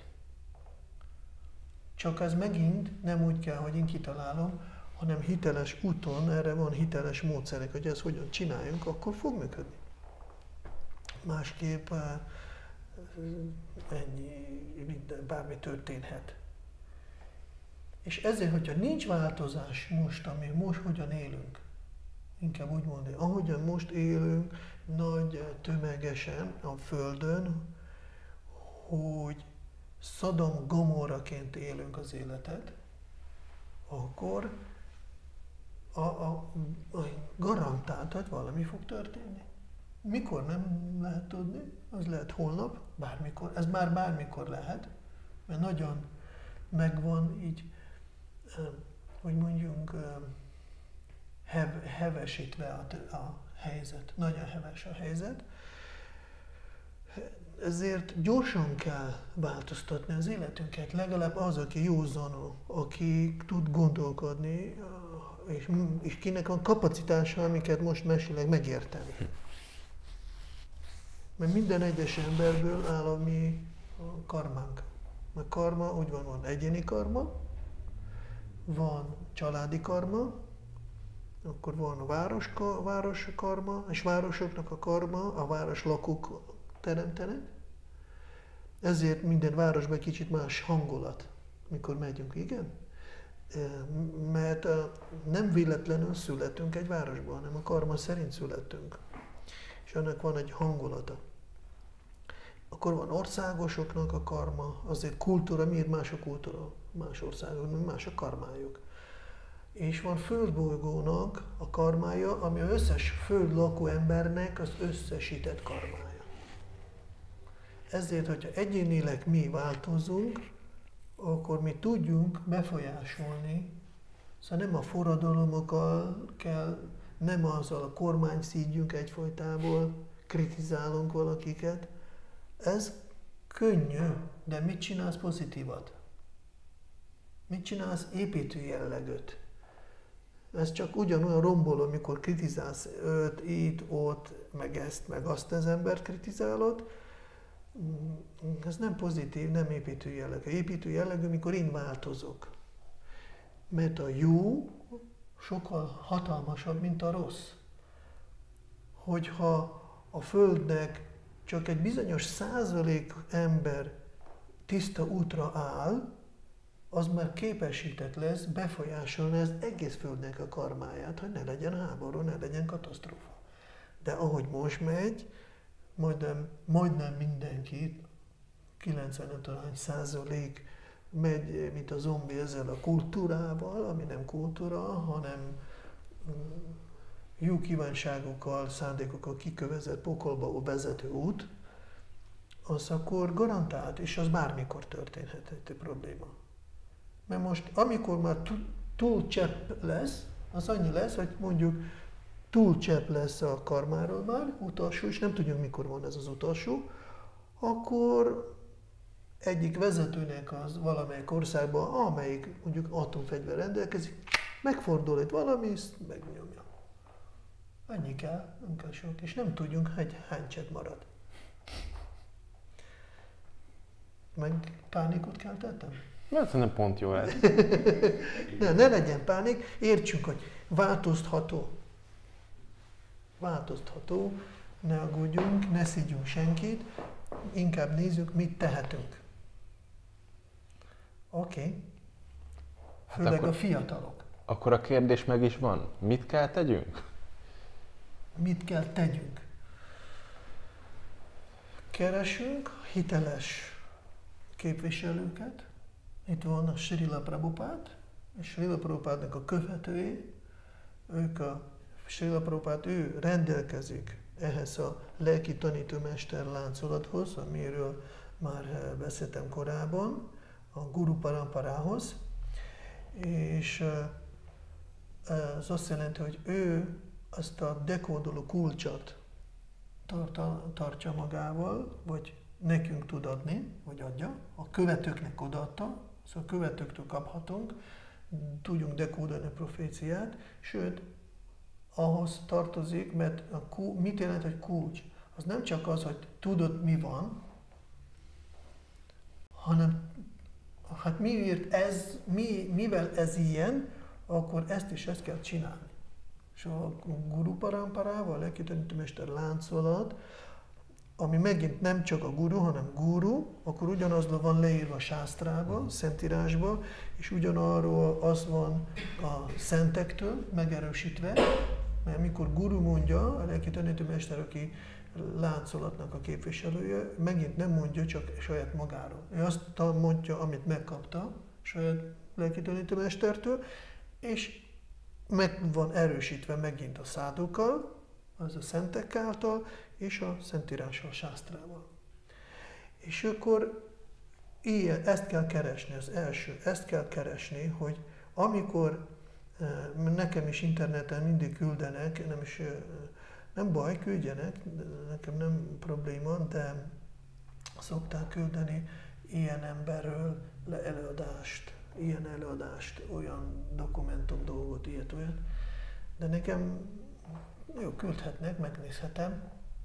Csak ez megint nem úgy kell, hogy én kitalálom, hanem hiteles úton, erre van hiteles módszerek, hogy ezt hogyan csináljunk, akkor fog működni. Másképp uh, ennyi, minden, bármi történhet. És ezért, hogyha nincs változás most, ami most hogyan élünk, inkább úgy mondani, ahogyan most élünk nagy tömegesen a Földön, hogy Szodom Gomorraként élünk az életet, akkor a, a, a garantált, hogy valami fog történni. Mikor nem lehet tudni, az lehet holnap, bármikor, ez már bármikor lehet, mert nagyon megvan így, hogy mondjunk, hev, hevesítve a, a helyzet, nagyon heves a helyzet. Ezért gyorsan kell változtatni az életünket, legalább az, aki józanul, aki tud gondolkodni, és, és kinek van kapacitása, amiket most mesélek, megérteni. Mert minden egyes emberből áll a mi karmánk. A karma úgy van, van egyéni karma, van családi karma, akkor van a város, város karma, és városoknak a karma, a város lakók teremtenek. Ezért minden városban kicsit más hangulat, mikor megyünk, igen. Mert nem véletlenül születünk egy városban, hanem a karma szerint születünk. És ennek van egy hangulata. Akkor van országosoknak a karma, azért kultúra, miért más a kultúra? Más országok, más a karmájuk. És van földbolygónak a karmája, ami az összes föld lakó embernek az összesített karmája. Ezért, hogyha egyénileg mi változunk, akkor mi tudjunk befolyásolni, szóval nem a forradalomokkal kell, nem azzal a kormány szídjünk egyfajtából, kritizálunk valakiket. Ez könnyű, de mit csinálsz pozitívat? Mit csinálsz építő jellegűt? Ez csak ugyanolyan romboló, amikor kritizálsz őt, itt, ott, meg ezt, meg azt az embert kritizálod. Ez nem pozitív, nem építő jellegű. Építő jellegű, mikor én változok. Mert a jó sokkal hatalmasabb, mint a rossz. Hogyha a Földnek csak egy bizonyos százalék ember tiszta útra áll, az már képesített lesz befolyásolni az egész Földnek a karmáját, hogy ne legyen háború, ne legyen katasztrófa. De ahogy most megy, majdnem, majdnem mindenki, kilencvenöt százalék megy, mint a zombi ezzel a kultúrával, ami nem kultúra, hanem jó kívánságokkal, szándékokkal kikövezett pokolba vezető út, az akkor garantált, és az bármikor történhet egy probléma. Mert most, amikor már túl csepp lesz, az annyi lesz, hogy mondjuk túl csepp lesz a karmáról már, utolsó, és nem tudjuk, mikor van ez az utolsó, akkor egyik vezetőnek az valamelyik országban, amelyik mondjuk atomfegyver rendelkezik, megfordul itt valami, ezt megnyomja. Annyi kell, nem kell sok, és nem tudjunk, hogy hány csepp marad. Meg pánikot keltettem? Mert nem pont jó ez. ne, ne legyen pánik, értsünk, hogy változtatható. Változtatható, ne aggódjunk, ne szidjunk senkit, inkább nézzük, mit tehetünk. Oké. Okay. Főleg hát akkor, a fiatalok. Akkor a kérdés meg is van. Mit kell tegyünk? Mit kell tegyünk? Keresünk hiteles képviselőket. Itt van a Srila Prabhupád, és Srila Prabhupádnak a követői, ők a Srila Prabhupád, ő rendelkezik ehhez a lelki tanítómester láncolathoz, amiről már beszéltem korábban, a Guru Paramparához, és ez azt jelenti, hogy ő azt a dekódoló kulcsot tartja magával, vagy nekünk tud adni, vagy adja, a követőknek odaadta, szóval a követőktől kaphatunk, tudjunk dekódolni a proféciát, sőt, ahhoz tartozik, mert a kul, mit jelent, hogy kulcs? Az nem csak az, hogy tudod, mi van, hanem hát miért ez, mi, mivel ez ilyen, akkor ezt is ezt kell csinálni. És a Guru Paramparával, a lelki tanítómester láncolat, ami megint nem csak a guru, hanem guru, akkor ugyanaz van leírva a sásztrába, szentírásba, és ugyanarról az van a szentektől megerősítve, mert mikor guru mondja, a lelki tanítómester, aki láncolatnak a képviselője, megint nem mondja csak saját magáról. Ő azt mondja, amit megkapta saját lelki tanítómestertől, és meg van erősítve megint a szádukkal, az a szentek által, és a szentírással, a sásztrával. És akkor ilyen, ezt kell keresni, az első, ezt kell keresni, hogy amikor nekem is interneten mindig küldenek, nem is, nem baj, küldjenek, nekem nem probléma, de szokták küldeni ilyen emberről le előadást, ilyen előadást, olyan dokumentum dolgot, ilyet, olyat. De nekem jó, küldhetnek, megnézhetem,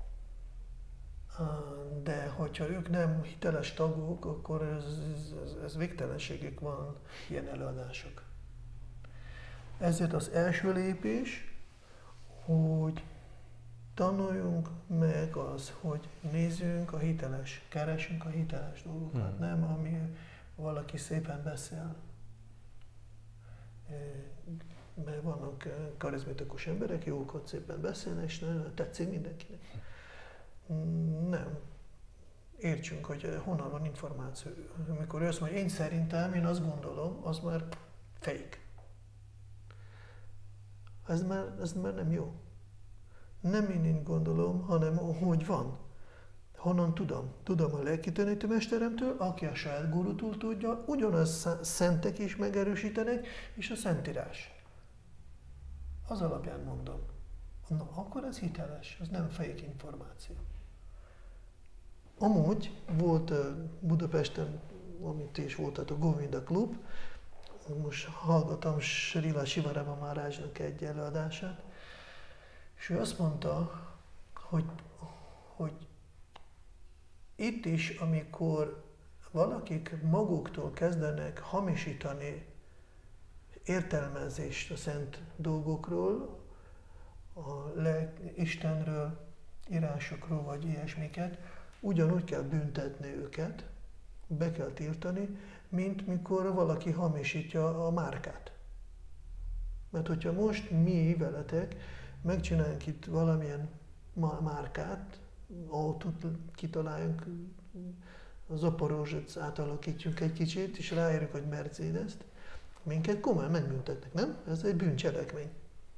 de hogyha ők nem hiteles tagok, akkor ez, ez, ez végtelenségig van ilyen előadások. Ezért az első lépés, hogy tanuljunk meg az, hogy nézzünk a hiteles, keresünk a hiteles dolgokat, hmm. nem ami valaki szépen beszél. vannak karizmatikus emberek, jókat szépen beszélnek, és nagyon tetszik mindenkinek. Nem. Értsünk, hogy honnan van információ. Amikor ő azt mondja, én szerintem, én azt gondolom, az már fake. Ez már, ez már nem jó. Nem én így gondolom, hanem hogy van. Honnan tudom? Tudom a lelkitanító mesteremtől, aki a saját gurutól tudja, ugyanaz szentek is megerősítenek, és a Szentírás. Az alapján mondom. Na, akkor ez hiteles, ez nem fake információ. Amúgy volt Budapesten, amit is volt, a Govinda Klub, most hallgatom Srila Sivarama Maharajnak egy előadását, és ő azt mondta, hogy, hogy itt is, amikor valakik maguktól kezdenek hamisítani értelmezést a szent dolgokról, a Istenről, írásokról vagy ilyesmiket, ugyanúgy kell büntetni őket, be kell tiltani, mint mikor valaki hamisítja a márkát. Mert hogyha most mi veletek megcsinálunk itt valamilyen márkát, autót kitaláljunk, az Zaporozsec átalakítjunk egy kicsit, és ráérünk, hogy Mercedes-t, minket komolyan megbüntetnek, nem? Ez egy bűncselekmény.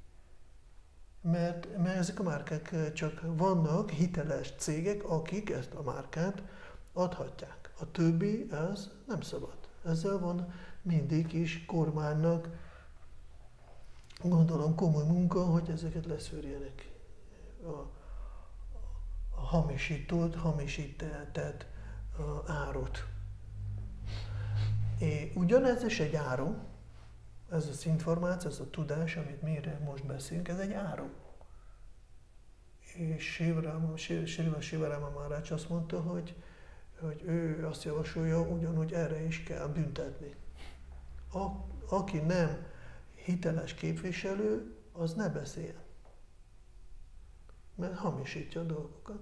Mert, mert ezek a márkák csak vannak hiteles cégek, akik ezt a márkát adhatják. A többi, ez nem szabad. Ezzel van mindig is kormánynak, gondolom, komoly munka, hogy ezeket leszűrjenek. A, a hamisított, hamisített árut. És ugyanez is egy áru, ez az információ, ez a tudás, amit mi most beszélünk, ez egy áru. És Srila Sivarama Maharaj azt mondta, hogy, hogy ő azt javasolja, ugyanúgy erre is kell büntetni. A, aki nem hiteles képviselő, az ne beszéljen. Mert hamisítja a dolgokat.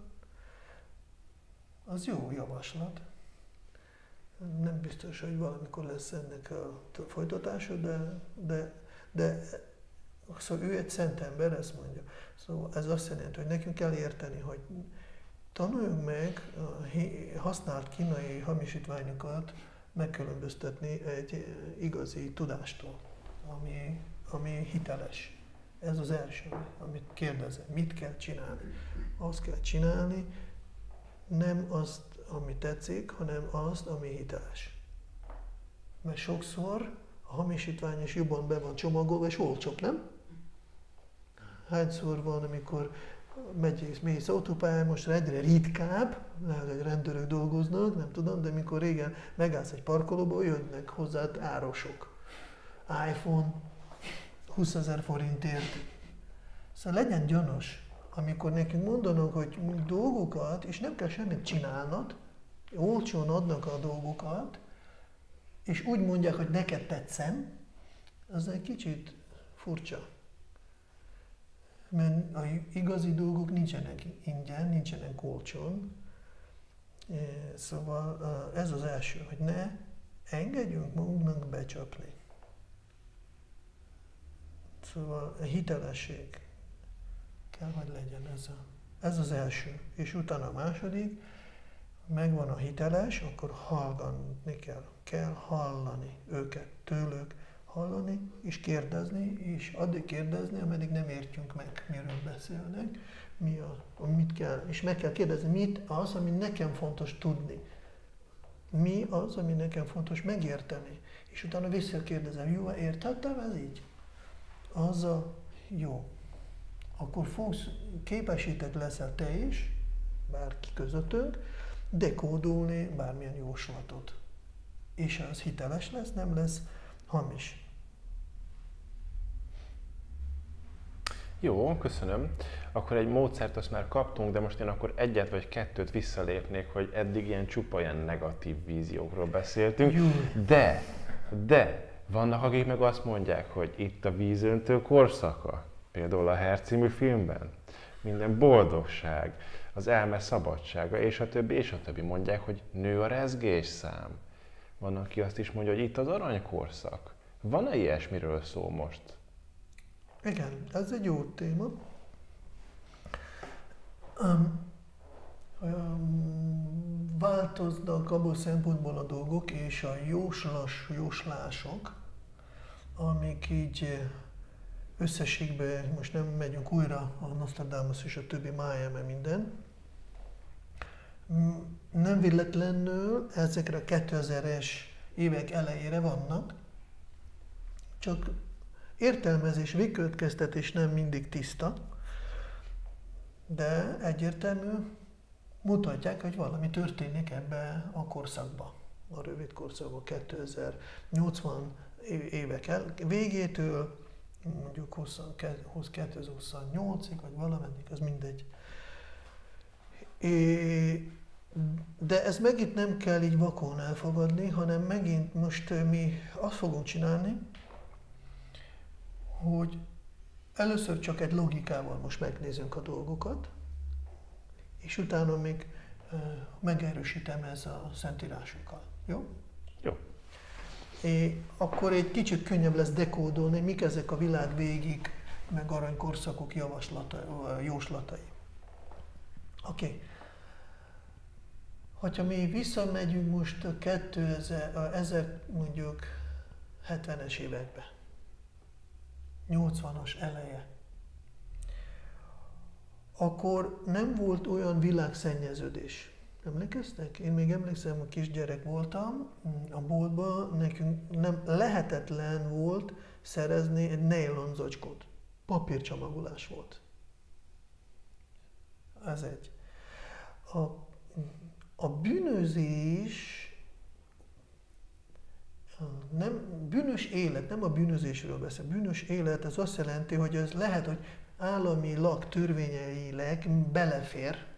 Az jó javaslat. Nem biztos, hogy valamikor lesz ennek a folytatása, de, de, de szóval ő egy szent ember, ezt mondja. Szóval ez azt jelenti, hogy nekünk kell érteni, hogy tanuljunk meg a használt kínai hamisítványokat megkülönböztetni egy igazi tudástól, ami, ami hiteles. Ez az első, amit kérdezem. Mit kell csinálni? Azt kell csinálni, nem azt, ami tetszik, hanem azt, ami hiteles. Mert sokszor a hamisítvány is jobban be van csomagolva, és olcsóbb, nem? Hányszor van, amikor megy, mész autópályán, most egyre ritkább, lehet, hogy rendőrök dolgoznak, nem tudom, de mikor régen megállsz egy parkolóba, jönnek hozzád árosok. iPhone húszezer forintért. Szóval legyen gyanús, amikor nekünk mondanak, hogy dolgokat, és nem kell semmit csinálnod, olcsón adnak a dolgokat, és úgy mondják, hogy neked tetszem, az egy kicsit furcsa. Mert az igazi dolgok nincsenek ingyen, nincsenek olcsón. Szóval ez az első, hogy ne engedjünk magunknak becsapni. Szóval a hitelesség kell, hogy legyen ez, a, ez az első. És utána a második, megvan a hiteles, akkor hallgatni kell. Kell hallani őket, tőlük hallani, és kérdezni, és addig kérdezni, ameddig nem értjünk meg, miről beszélnek, mi a, mit kell, és meg kell kérdezni, mit az, ami nekem fontos tudni. Mi az, ami nekem fontos megérteni. És utána visszakérdezem, jó, értettem ez így? Az a jó. Akkor fogsz, képesített leszel te is, bárki közöttünk, dekódolni bármilyen jóslatot. És az hiteles lesz, nem lesz hamis. Jó, köszönöm. Akkor egy módszert azt már kaptunk, de most én akkor egyet vagy kettőt visszalépnék, hogy eddig ilyen csupa ilyen negatív víziókról beszéltünk. Jó. De, de, vannak akik meg azt mondják, hogy itt a vízöntő korszaka, például a Her című filmben, minden boldogság, az elme szabadsága, és a többi, és a többi. Mondják, hogy nő a rezgésszám. Van, aki azt is mondja, hogy itt az aranykorszak. Van-e ilyesmiről szó most? Igen, ez egy jó téma. Um, um, változnak abból szempontból a dolgok, és a jóslas, jóslások, amik így összességben, most nem megyünk újra a Nostradamus és a többi mája, mert minden, nem véletlenül ezekre a kétezres évek elejére vannak, csak értelmezés, végkövetkeztetés nem mindig tiszta, de egyértelmű, mutatják, hogy valami történik ebbe a korszakban, a rövid korszakban, kétezer-nyolcvan évek el, végétől mondjuk kétezer-huszonnyolcig, vagy valameddig, az mindegy. É, de ez megint nem kell így vakon elfogadni, hanem megint most mi azt fogunk csinálni, hogy először csak egy logikával most megnézünk a dolgokat, és utána még uh, megerősítem ez a szentírásokkal. Jó? Jó. É, akkor egy kicsit könnyebb lesz dekódolni, mik ezek a világ végig, meg aranykorszakok javaslata, jóslatai. Oké. Okay. Hogyha mi visszamegyünk most a kétezer, mondjuk hetvenes évekbe, nyolcvanas eleje, akkor nem volt olyan világszennyeződés. Emlékeztek? Én még emlékszem, hogy kisgyerek voltam, a boltban nekünk nem lehetetlen volt szerezni egy nylon zacskót. Papírcsomagolás volt. Ez egy. A, a bűnözés, nem, bűnös élet, nem a bűnözésről beszél. Bűnös élet, ez azt jelenti, hogy ez lehet, hogy államilag, törvényeileg belefér,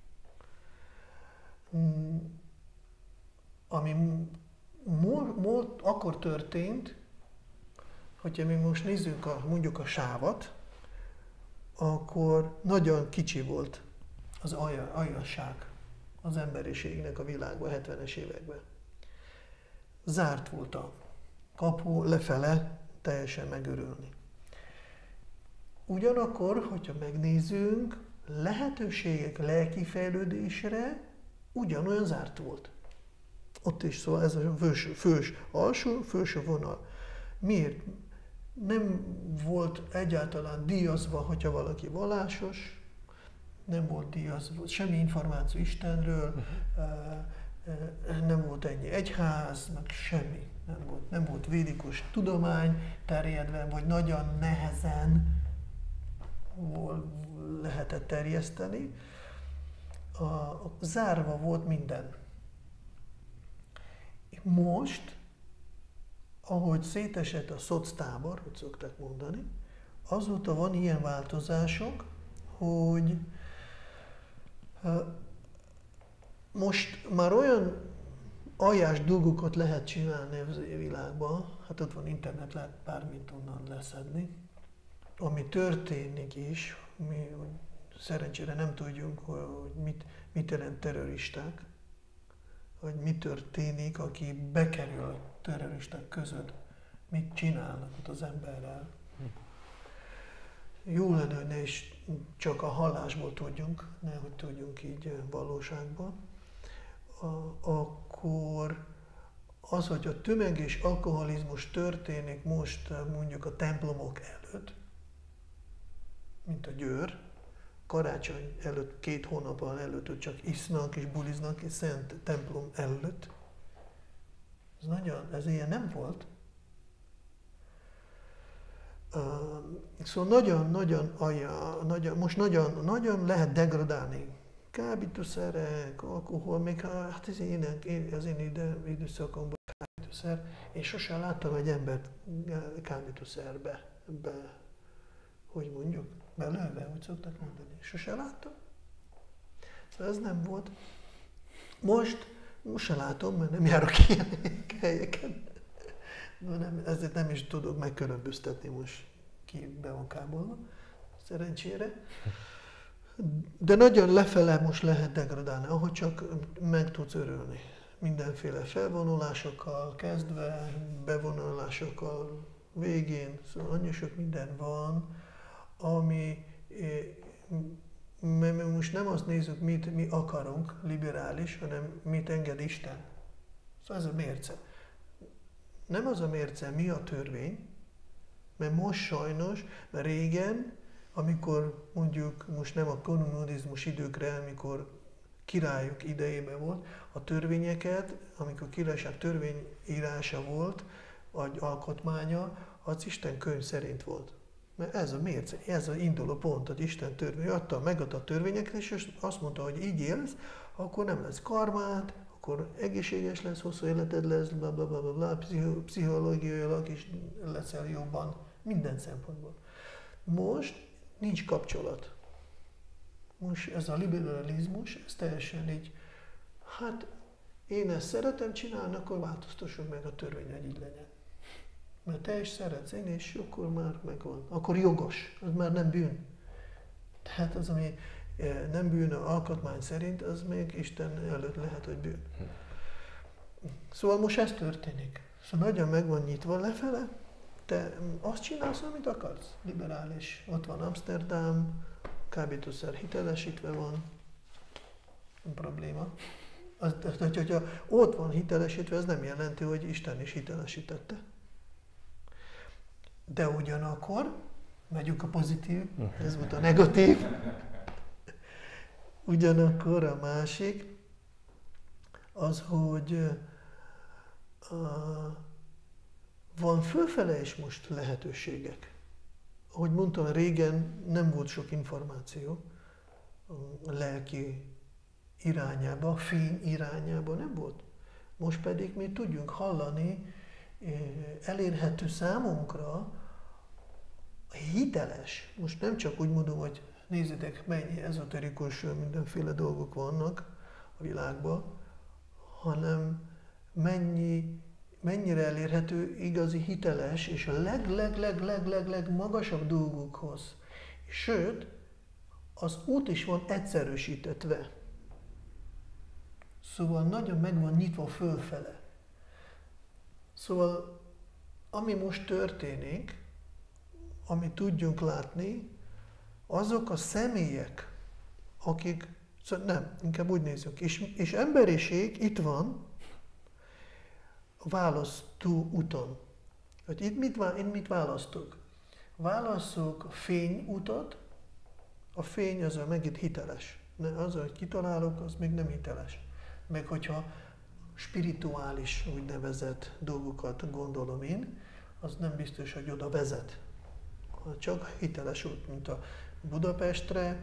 ami mo- mo- akkor történt, hogyha mi most nézzük a, mondjuk a sávat, akkor nagyon kicsi volt az alja, aljasság az emberiségnek a világban, a hetvenes években. Zárt volt a kapu, lefele teljesen megörülni. Ugyanakkor, hogyha megnézzünk, lehetőségek lelki fejlődésre ugyanolyan zárt volt. Ott is szóval ez a fős, fős alsó, főső vonal. Miért? Nem volt egyáltalán díjazva, hogyha valaki vallásos, nem volt díjazva, semmi információ Istenről, uh-huh. nem volt ennyi egyház, meg semmi. Nem volt, nem volt védikus tudomány terjedve, vagy nagyon nehezen lehetett terjeszteni. A, a zárva volt minden. Most, ahogy szétesett a szoctábor, hogy szokták mondani, azóta van ilyen változások, hogy uh, most már olyan aljás dolgokat lehet csinálni a világban, hát ott van internet, lehet bármit onnan leszedni, ami történik is, mi szerencsére nem tudjunk, hogy mit, mit jelent terroristák, hogy mi történik, aki bekerül a terroristák között, mit csinálnak ott az emberrel. Jó lenne, hogy ne is csak a hallásból tudjunk, nehogy tudjunk így valóságban. A, akkor az, hogy a tömeg és alkoholizmus történik most mondjuk a templomok előtt, mint a Győr, karácsony előtt, két hónappal előtt, hogy csak isznak és buliznak, és szent templom előtt. Ez nagyon, ez ilyen nem volt. Uh, szóval nagyon-nagyon, nagyon, most nagyon, nagyon lehet degradálni. Kábítószerek, alkohol, még hát az én, az én ide, időszakomban kábítószer. Én sosem láttam egy embert kábítószerbe, be, hogy mondjuk, belőle, úgy szoktak mondani. Sosem láttam. Szóval ez nem volt. Most, most se látom, mert nem járok ilyen helyeken. No, nem, ezért nem is tudok megkülönböztetni most, ki be van kábolva, szerencsére. De nagyon lefele most lehet degradálni, ahogy csak meg tudsz örülni. Mindenféle felvonulásokkal kezdve, bevonulásokkal, végén, szóval annyi sok minden van, ami, mert mi most nem azt nézzük, mit mi akarunk, liberális, hanem mit enged Isten. Szóval ez a mérce. Nem az a mérce, mi a törvény, mert most sajnos, mert régen, amikor mondjuk most nem a kommunizmus időkre, amikor királyok idejében volt, a törvényeket, amikor a királyság törvényírása volt, vagy alkotmánya, az Isten könyv szerint volt. Mert ez a mérce, ez az induló pont, hogy Isten törvény adta, megadta a törvényeket, és azt mondta, hogy így élsz, akkor nem lesz karmád, akkor egészséges lesz, hosszú életed lesz, bla bla bla bla, bla pszichológiailag is leszel jobban, minden szempontból. Most nincs kapcsolat. Most ez a liberalizmus, ez teljesen így, hát én ezt szeretem csinálni, akkor változtassuk meg a törvény, hogy így legyen. Mert te is szeretsz, én is, akkor már megvan. Akkor jogos, az már nem bűn. Tehát az, ami nem bűn az alkotmány szerint, az még Isten előtt lehet, hogy bűn. Szóval most ez történik. Szóval nagyon meg van nyitva lefele, te azt csinálsz, amit akarsz. Liberális. Ott van Amsterdam, kábítószer hitelesítve van. Nem probléma. Az, hogy, hogyha ott van hitelesítve, ez nem jelenti, hogy Isten is hitelesítette. De ugyanakkor, megyünk a pozitív, ez volt a negatív, ugyanakkor a másik, az, hogy uh, van fölfele is most lehetőségek. Ahogy mondtam, régen nem volt sok információ a lelki irányába, a fény irányába nem volt. Most pedig mi tudjunk hallani, elérhető számunkra hiteles. Most nem csak úgy mondom, hogy nézzétek, mennyi ezoterikus mindenféle dolgok vannak a világban, hanem mennyi, mennyire elérhető igazi hiteles és a leg-leg-leg-leg-leg-leg magasabb dolgokhoz. Sőt, az út is van egyszerűsítetve. Szóval nagyon meg van nyitva fölfele. Szóval, ami most történik, amit tudjunk látni, azok a személyek, akik, szóval nem, inkább úgy nézzük, és, és emberiség itt van, választó úton. Hogy itt mit, én mit választok? Válasszuk a fényutat, a fény az a megint hiteles. Az, hogy kitalálok, az még nem hiteles. Meg hogyha spirituális úgynevezett dolgokat gondolom én, az nem biztos, hogy oda vezet. Csak hiteles út, mint a Budapestre,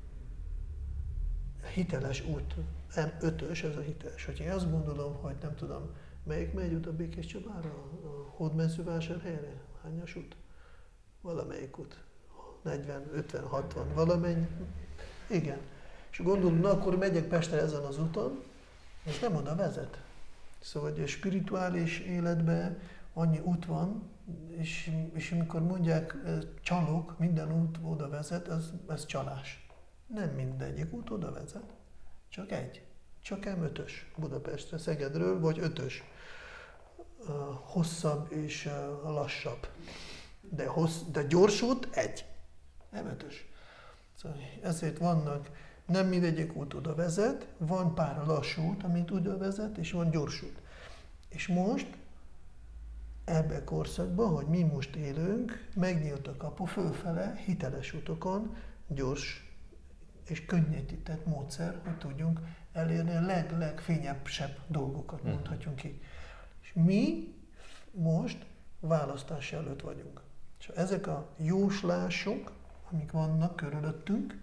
hiteles út. em ötös, ez a hiteles. Hogy én azt gondolom, hogy nem tudom, melyik megy út a Békés Csabára, a Hódmezővásárhelyre, hányas út? Valamelyik út. negyven, ötven, hatvan, valamennyi. Igen. És gondolom, na akkor megyek Pestre ezen az úton, ez nem oda vezet. Szóval a spirituális életben annyi út van, és, és amikor mondják csalók, minden út oda vezet, ez, ez csalás. Nem mindegyik út oda vezet, csak egy. Csak em ötös Budapestre, Szegedről, vagy ötös. Uh, hosszabb és uh, lassabb. De, hossz, de gyors út egy. em ötös. Szóval ezért vannak, nem mindegyik út oda vezet, van pár lassú út, amit oda vezet, és van gyors út. És most, ebben a korszakban, hogy mi most élünk, megnyílt a kapu fölfele, hiteles utakon, gyors és könnyített módszer, hogy tudjunk elérni a leg-legfényesebb dolgokat, mondhatjunk ki. És mi most választás előtt vagyunk. És ezek a jóslások, amik vannak körülöttünk,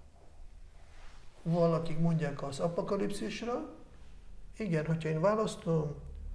valakik mondják az apokalipszisra, igen, hogyha én választom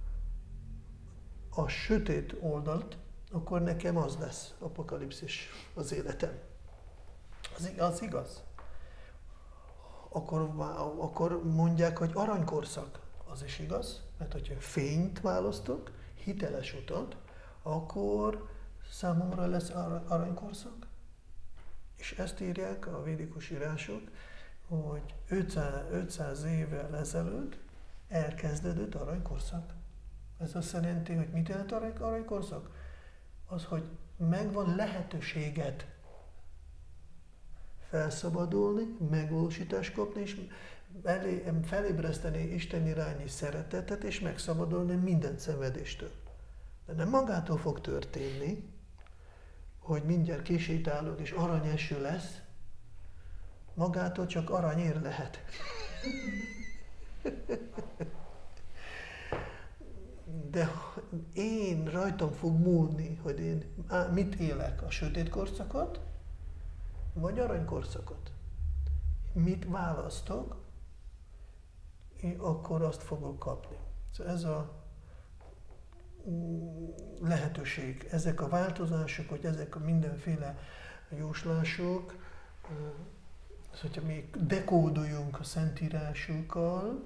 a sötét oldalt, akkor nekem az lesz apokalipszis az életem. Az, az igaz. Akkor, akkor mondják, hogy aranykorszak. Az is igaz, mert hogyha fényt választok, hiteles utat, akkor számomra lesz aranykorszak. És ezt írják a védikus írások, hogy ötszáz évvel ezelőtt elkezdődött aranykorszak. Ez azt jelenti, hogy mit jelent aranykorszak? az, hogy megvan lehetőséged felszabadulni, megvalósítást kapni, és elé, felébreszteni Isten irányi szeretetet, és megszabadulni minden szenvedéstől. De nem magától fog történni, hogy mindjárt kisétálok, és aranyeső lesz, magától csak aranyér lehet. De én rajtam fog múlni, hogy én á, mit élek, a sötét korszakot, vagy aranykorszakot. Mit választok, én akkor azt fogok kapni. Szóval ez a lehetőség, ezek a változások, hogy ezek a mindenféle jóslások, az, hogyha mi dekódoljunk a szentírásokkal,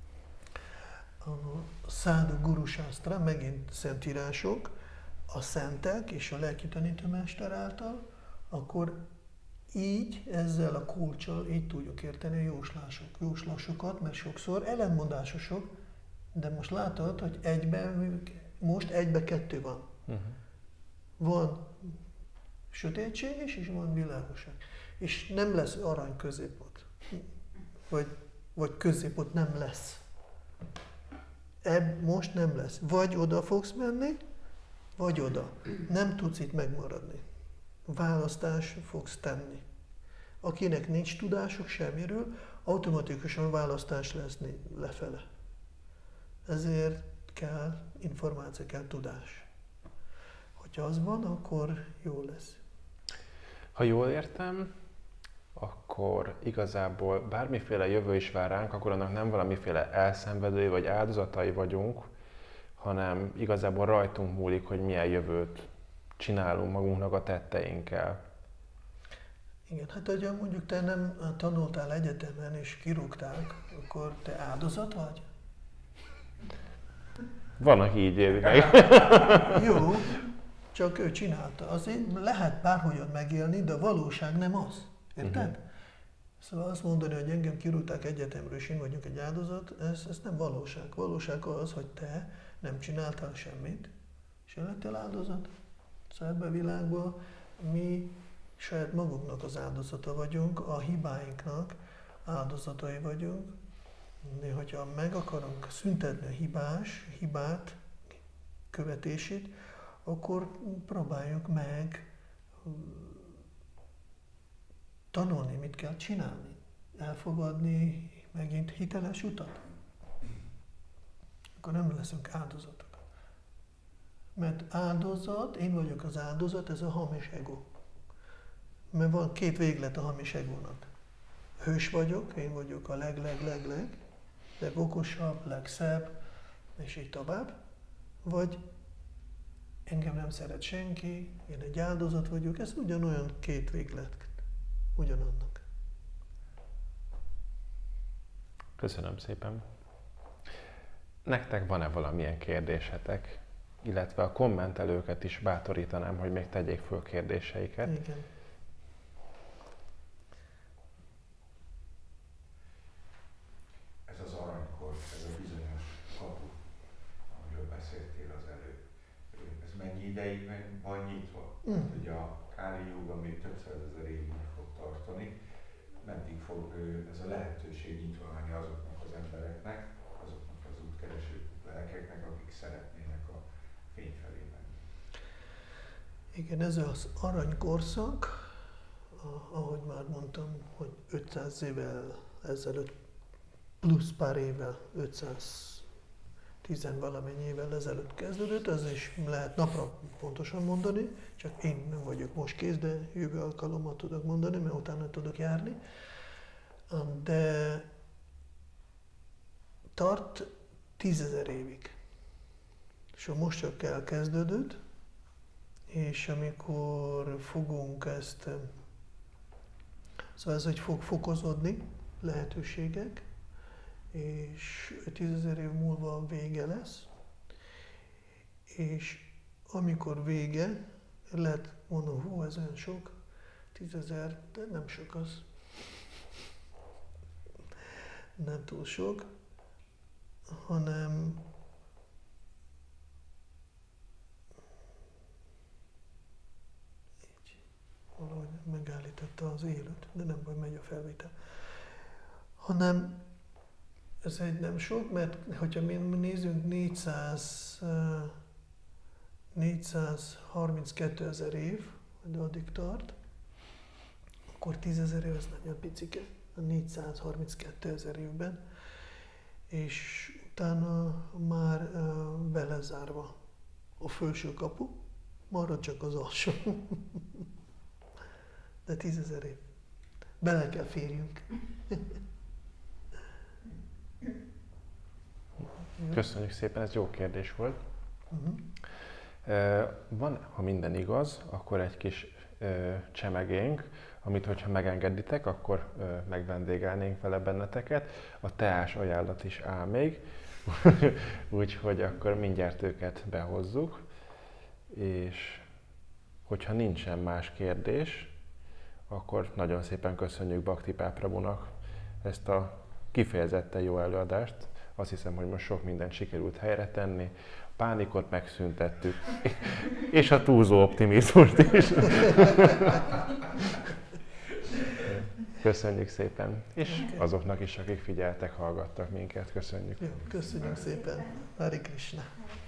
a Szádu Guru Sásztra, megint szentírások, a szentek és a lelki tanítómester által, akkor így, ezzel a kulccsal így tudjuk érteni a jóslások, jóslásokat, mert sokszor ellentmondásosok, de most látod, hogy egyben, most egyben kettő van. Uh-huh. Van sötétség is, és van világosság. És nem lesz arany középút. Vagy, vagy középút nem lesz. Ebb most nem lesz. Vagy oda fogsz menni, vagy oda. Nem tudsz itt megmaradni. Választás fogsz tenni. Akinek nincs tudásuk semmiről, automatikusan választás lesz lefele. Ezért kell információ, kell tudás. Hogyha az van, akkor jó lesz. Ha jól értem, akkor igazából bármiféle jövő is vár ránk, akkor annak nem valamiféle elszenvedői vagy áldozatai vagyunk, hanem igazából rajtunk múlik, hogy milyen jövőt csinálunk magunknak a tetteinkkel. Igen, hát hogyha mondjuk te nem tanultál egyetemen és kirúgták, akkor te áldozat vagy? Van, aki így éli meg. Jó, csak ő csinálta. Azért lehet bárhogyan megélni, de a valóság nem az. Érted? Uh-huh. Szóval azt mondani, hogy engem kirúgták egyetemről, és én vagyok egy áldozat, ez, ez nem valóság. Valóság az, hogy te nem csináltál semmit, és lettél áldozat. Szóval ebben a világban mi saját magunknak az áldozata vagyunk, a hibáinknak áldozatai vagyunk. De hogyha meg akarunk szüntetni a hibás, hibát, követését, akkor próbáljuk meg tanulni, mit kell csinálni. Elfogadni megint hiteles utat. Akkor nem leszünk áldozatok. Mert áldozat, én vagyok az áldozat, ez a hamis ego. Mert van két véglet a hamis egónak. Hős vagyok, én vagyok a leg-leg-leg-leg, legokosabb, legszebb, és így tovább. Vagy engem nem szeret senki, én egy áldozat vagyok, ez ugyanolyan két véglet, ugyanannak. Köszönöm szépen. Nektek van-e valamilyen kérdésetek? Illetve a kommentelőket is bátorítanám, hogy még tegyék föl kérdéseiket. Igen. Ez az aranykor, ez a bizonyos kapu, amiről beszéltél az előbb. Ez mennyi ideig van nyitva? Mm. Hát, ugye a Káli Júg, ami több százezer évig fog tartani, meddig fog ez a lehetőség nyitva lenni azoknak az embereknek, azoknak az útkereső lelkeknek, akik szeretnének a fény felé menni. Igen, ez az aranykorszak, ahogy már mondtam, hogy ötszáz évvel ezelőtt, plusz pár évvel, ötszáztíz valamennyi évvel ezelőtt kezdődött, ez is lehet napra pontosan mondani, csak én nem vagyok most kész, de jövő alkalommal tudok mondani, mert utána tudok járni. De tart tízezer évig. És most csak elkezdődött, és amikor fogunk ezt, szóval ez, hogy fog fokozódni lehetőségek, és tízezer év múlva vége lesz, és amikor vége, lehet mondani, hú, ez olyan sok, tízezer, de nem sok az. Nem túl sok, hanem megállította az élőt, de nem baj, megy a felvétel. Hanem ez egy nem sok, mert hogyha mi nézzünk négyszáz, négyszázharminckettőezer év, de addig tart, akkor tízezer év az nagyon picike, a négyszázharminckettőezer évben, és utána már belezárva a felső kapu, marad csak az alsó. De tízezer év. Bele kell férjünk. Köszönjük szépen, ez jó kérdés volt. Uh-huh. Van, ha minden igaz, akkor egy kis csemegénk, amit hogyha megengeditek, akkor megvendégelnénk vele benneteket. A teás ajánlat is áll még, úgyhogy akkor mindjárt őket behozzuk. És hogyha nincsen más kérdés, akkor nagyon szépen köszönjük Bhakti Pál Prabhunak ezt a kifejezetten jó előadást. Azt hiszem, hogy most sok mindent sikerült helyre tenni. A pánikot megszüntettük, és a túlzó optimizmust is. Köszönjük szépen, és azoknak is, akik figyeltek, hallgattak minket. Köszönjük. Jó, köszönjük szépen. Hare Krishna.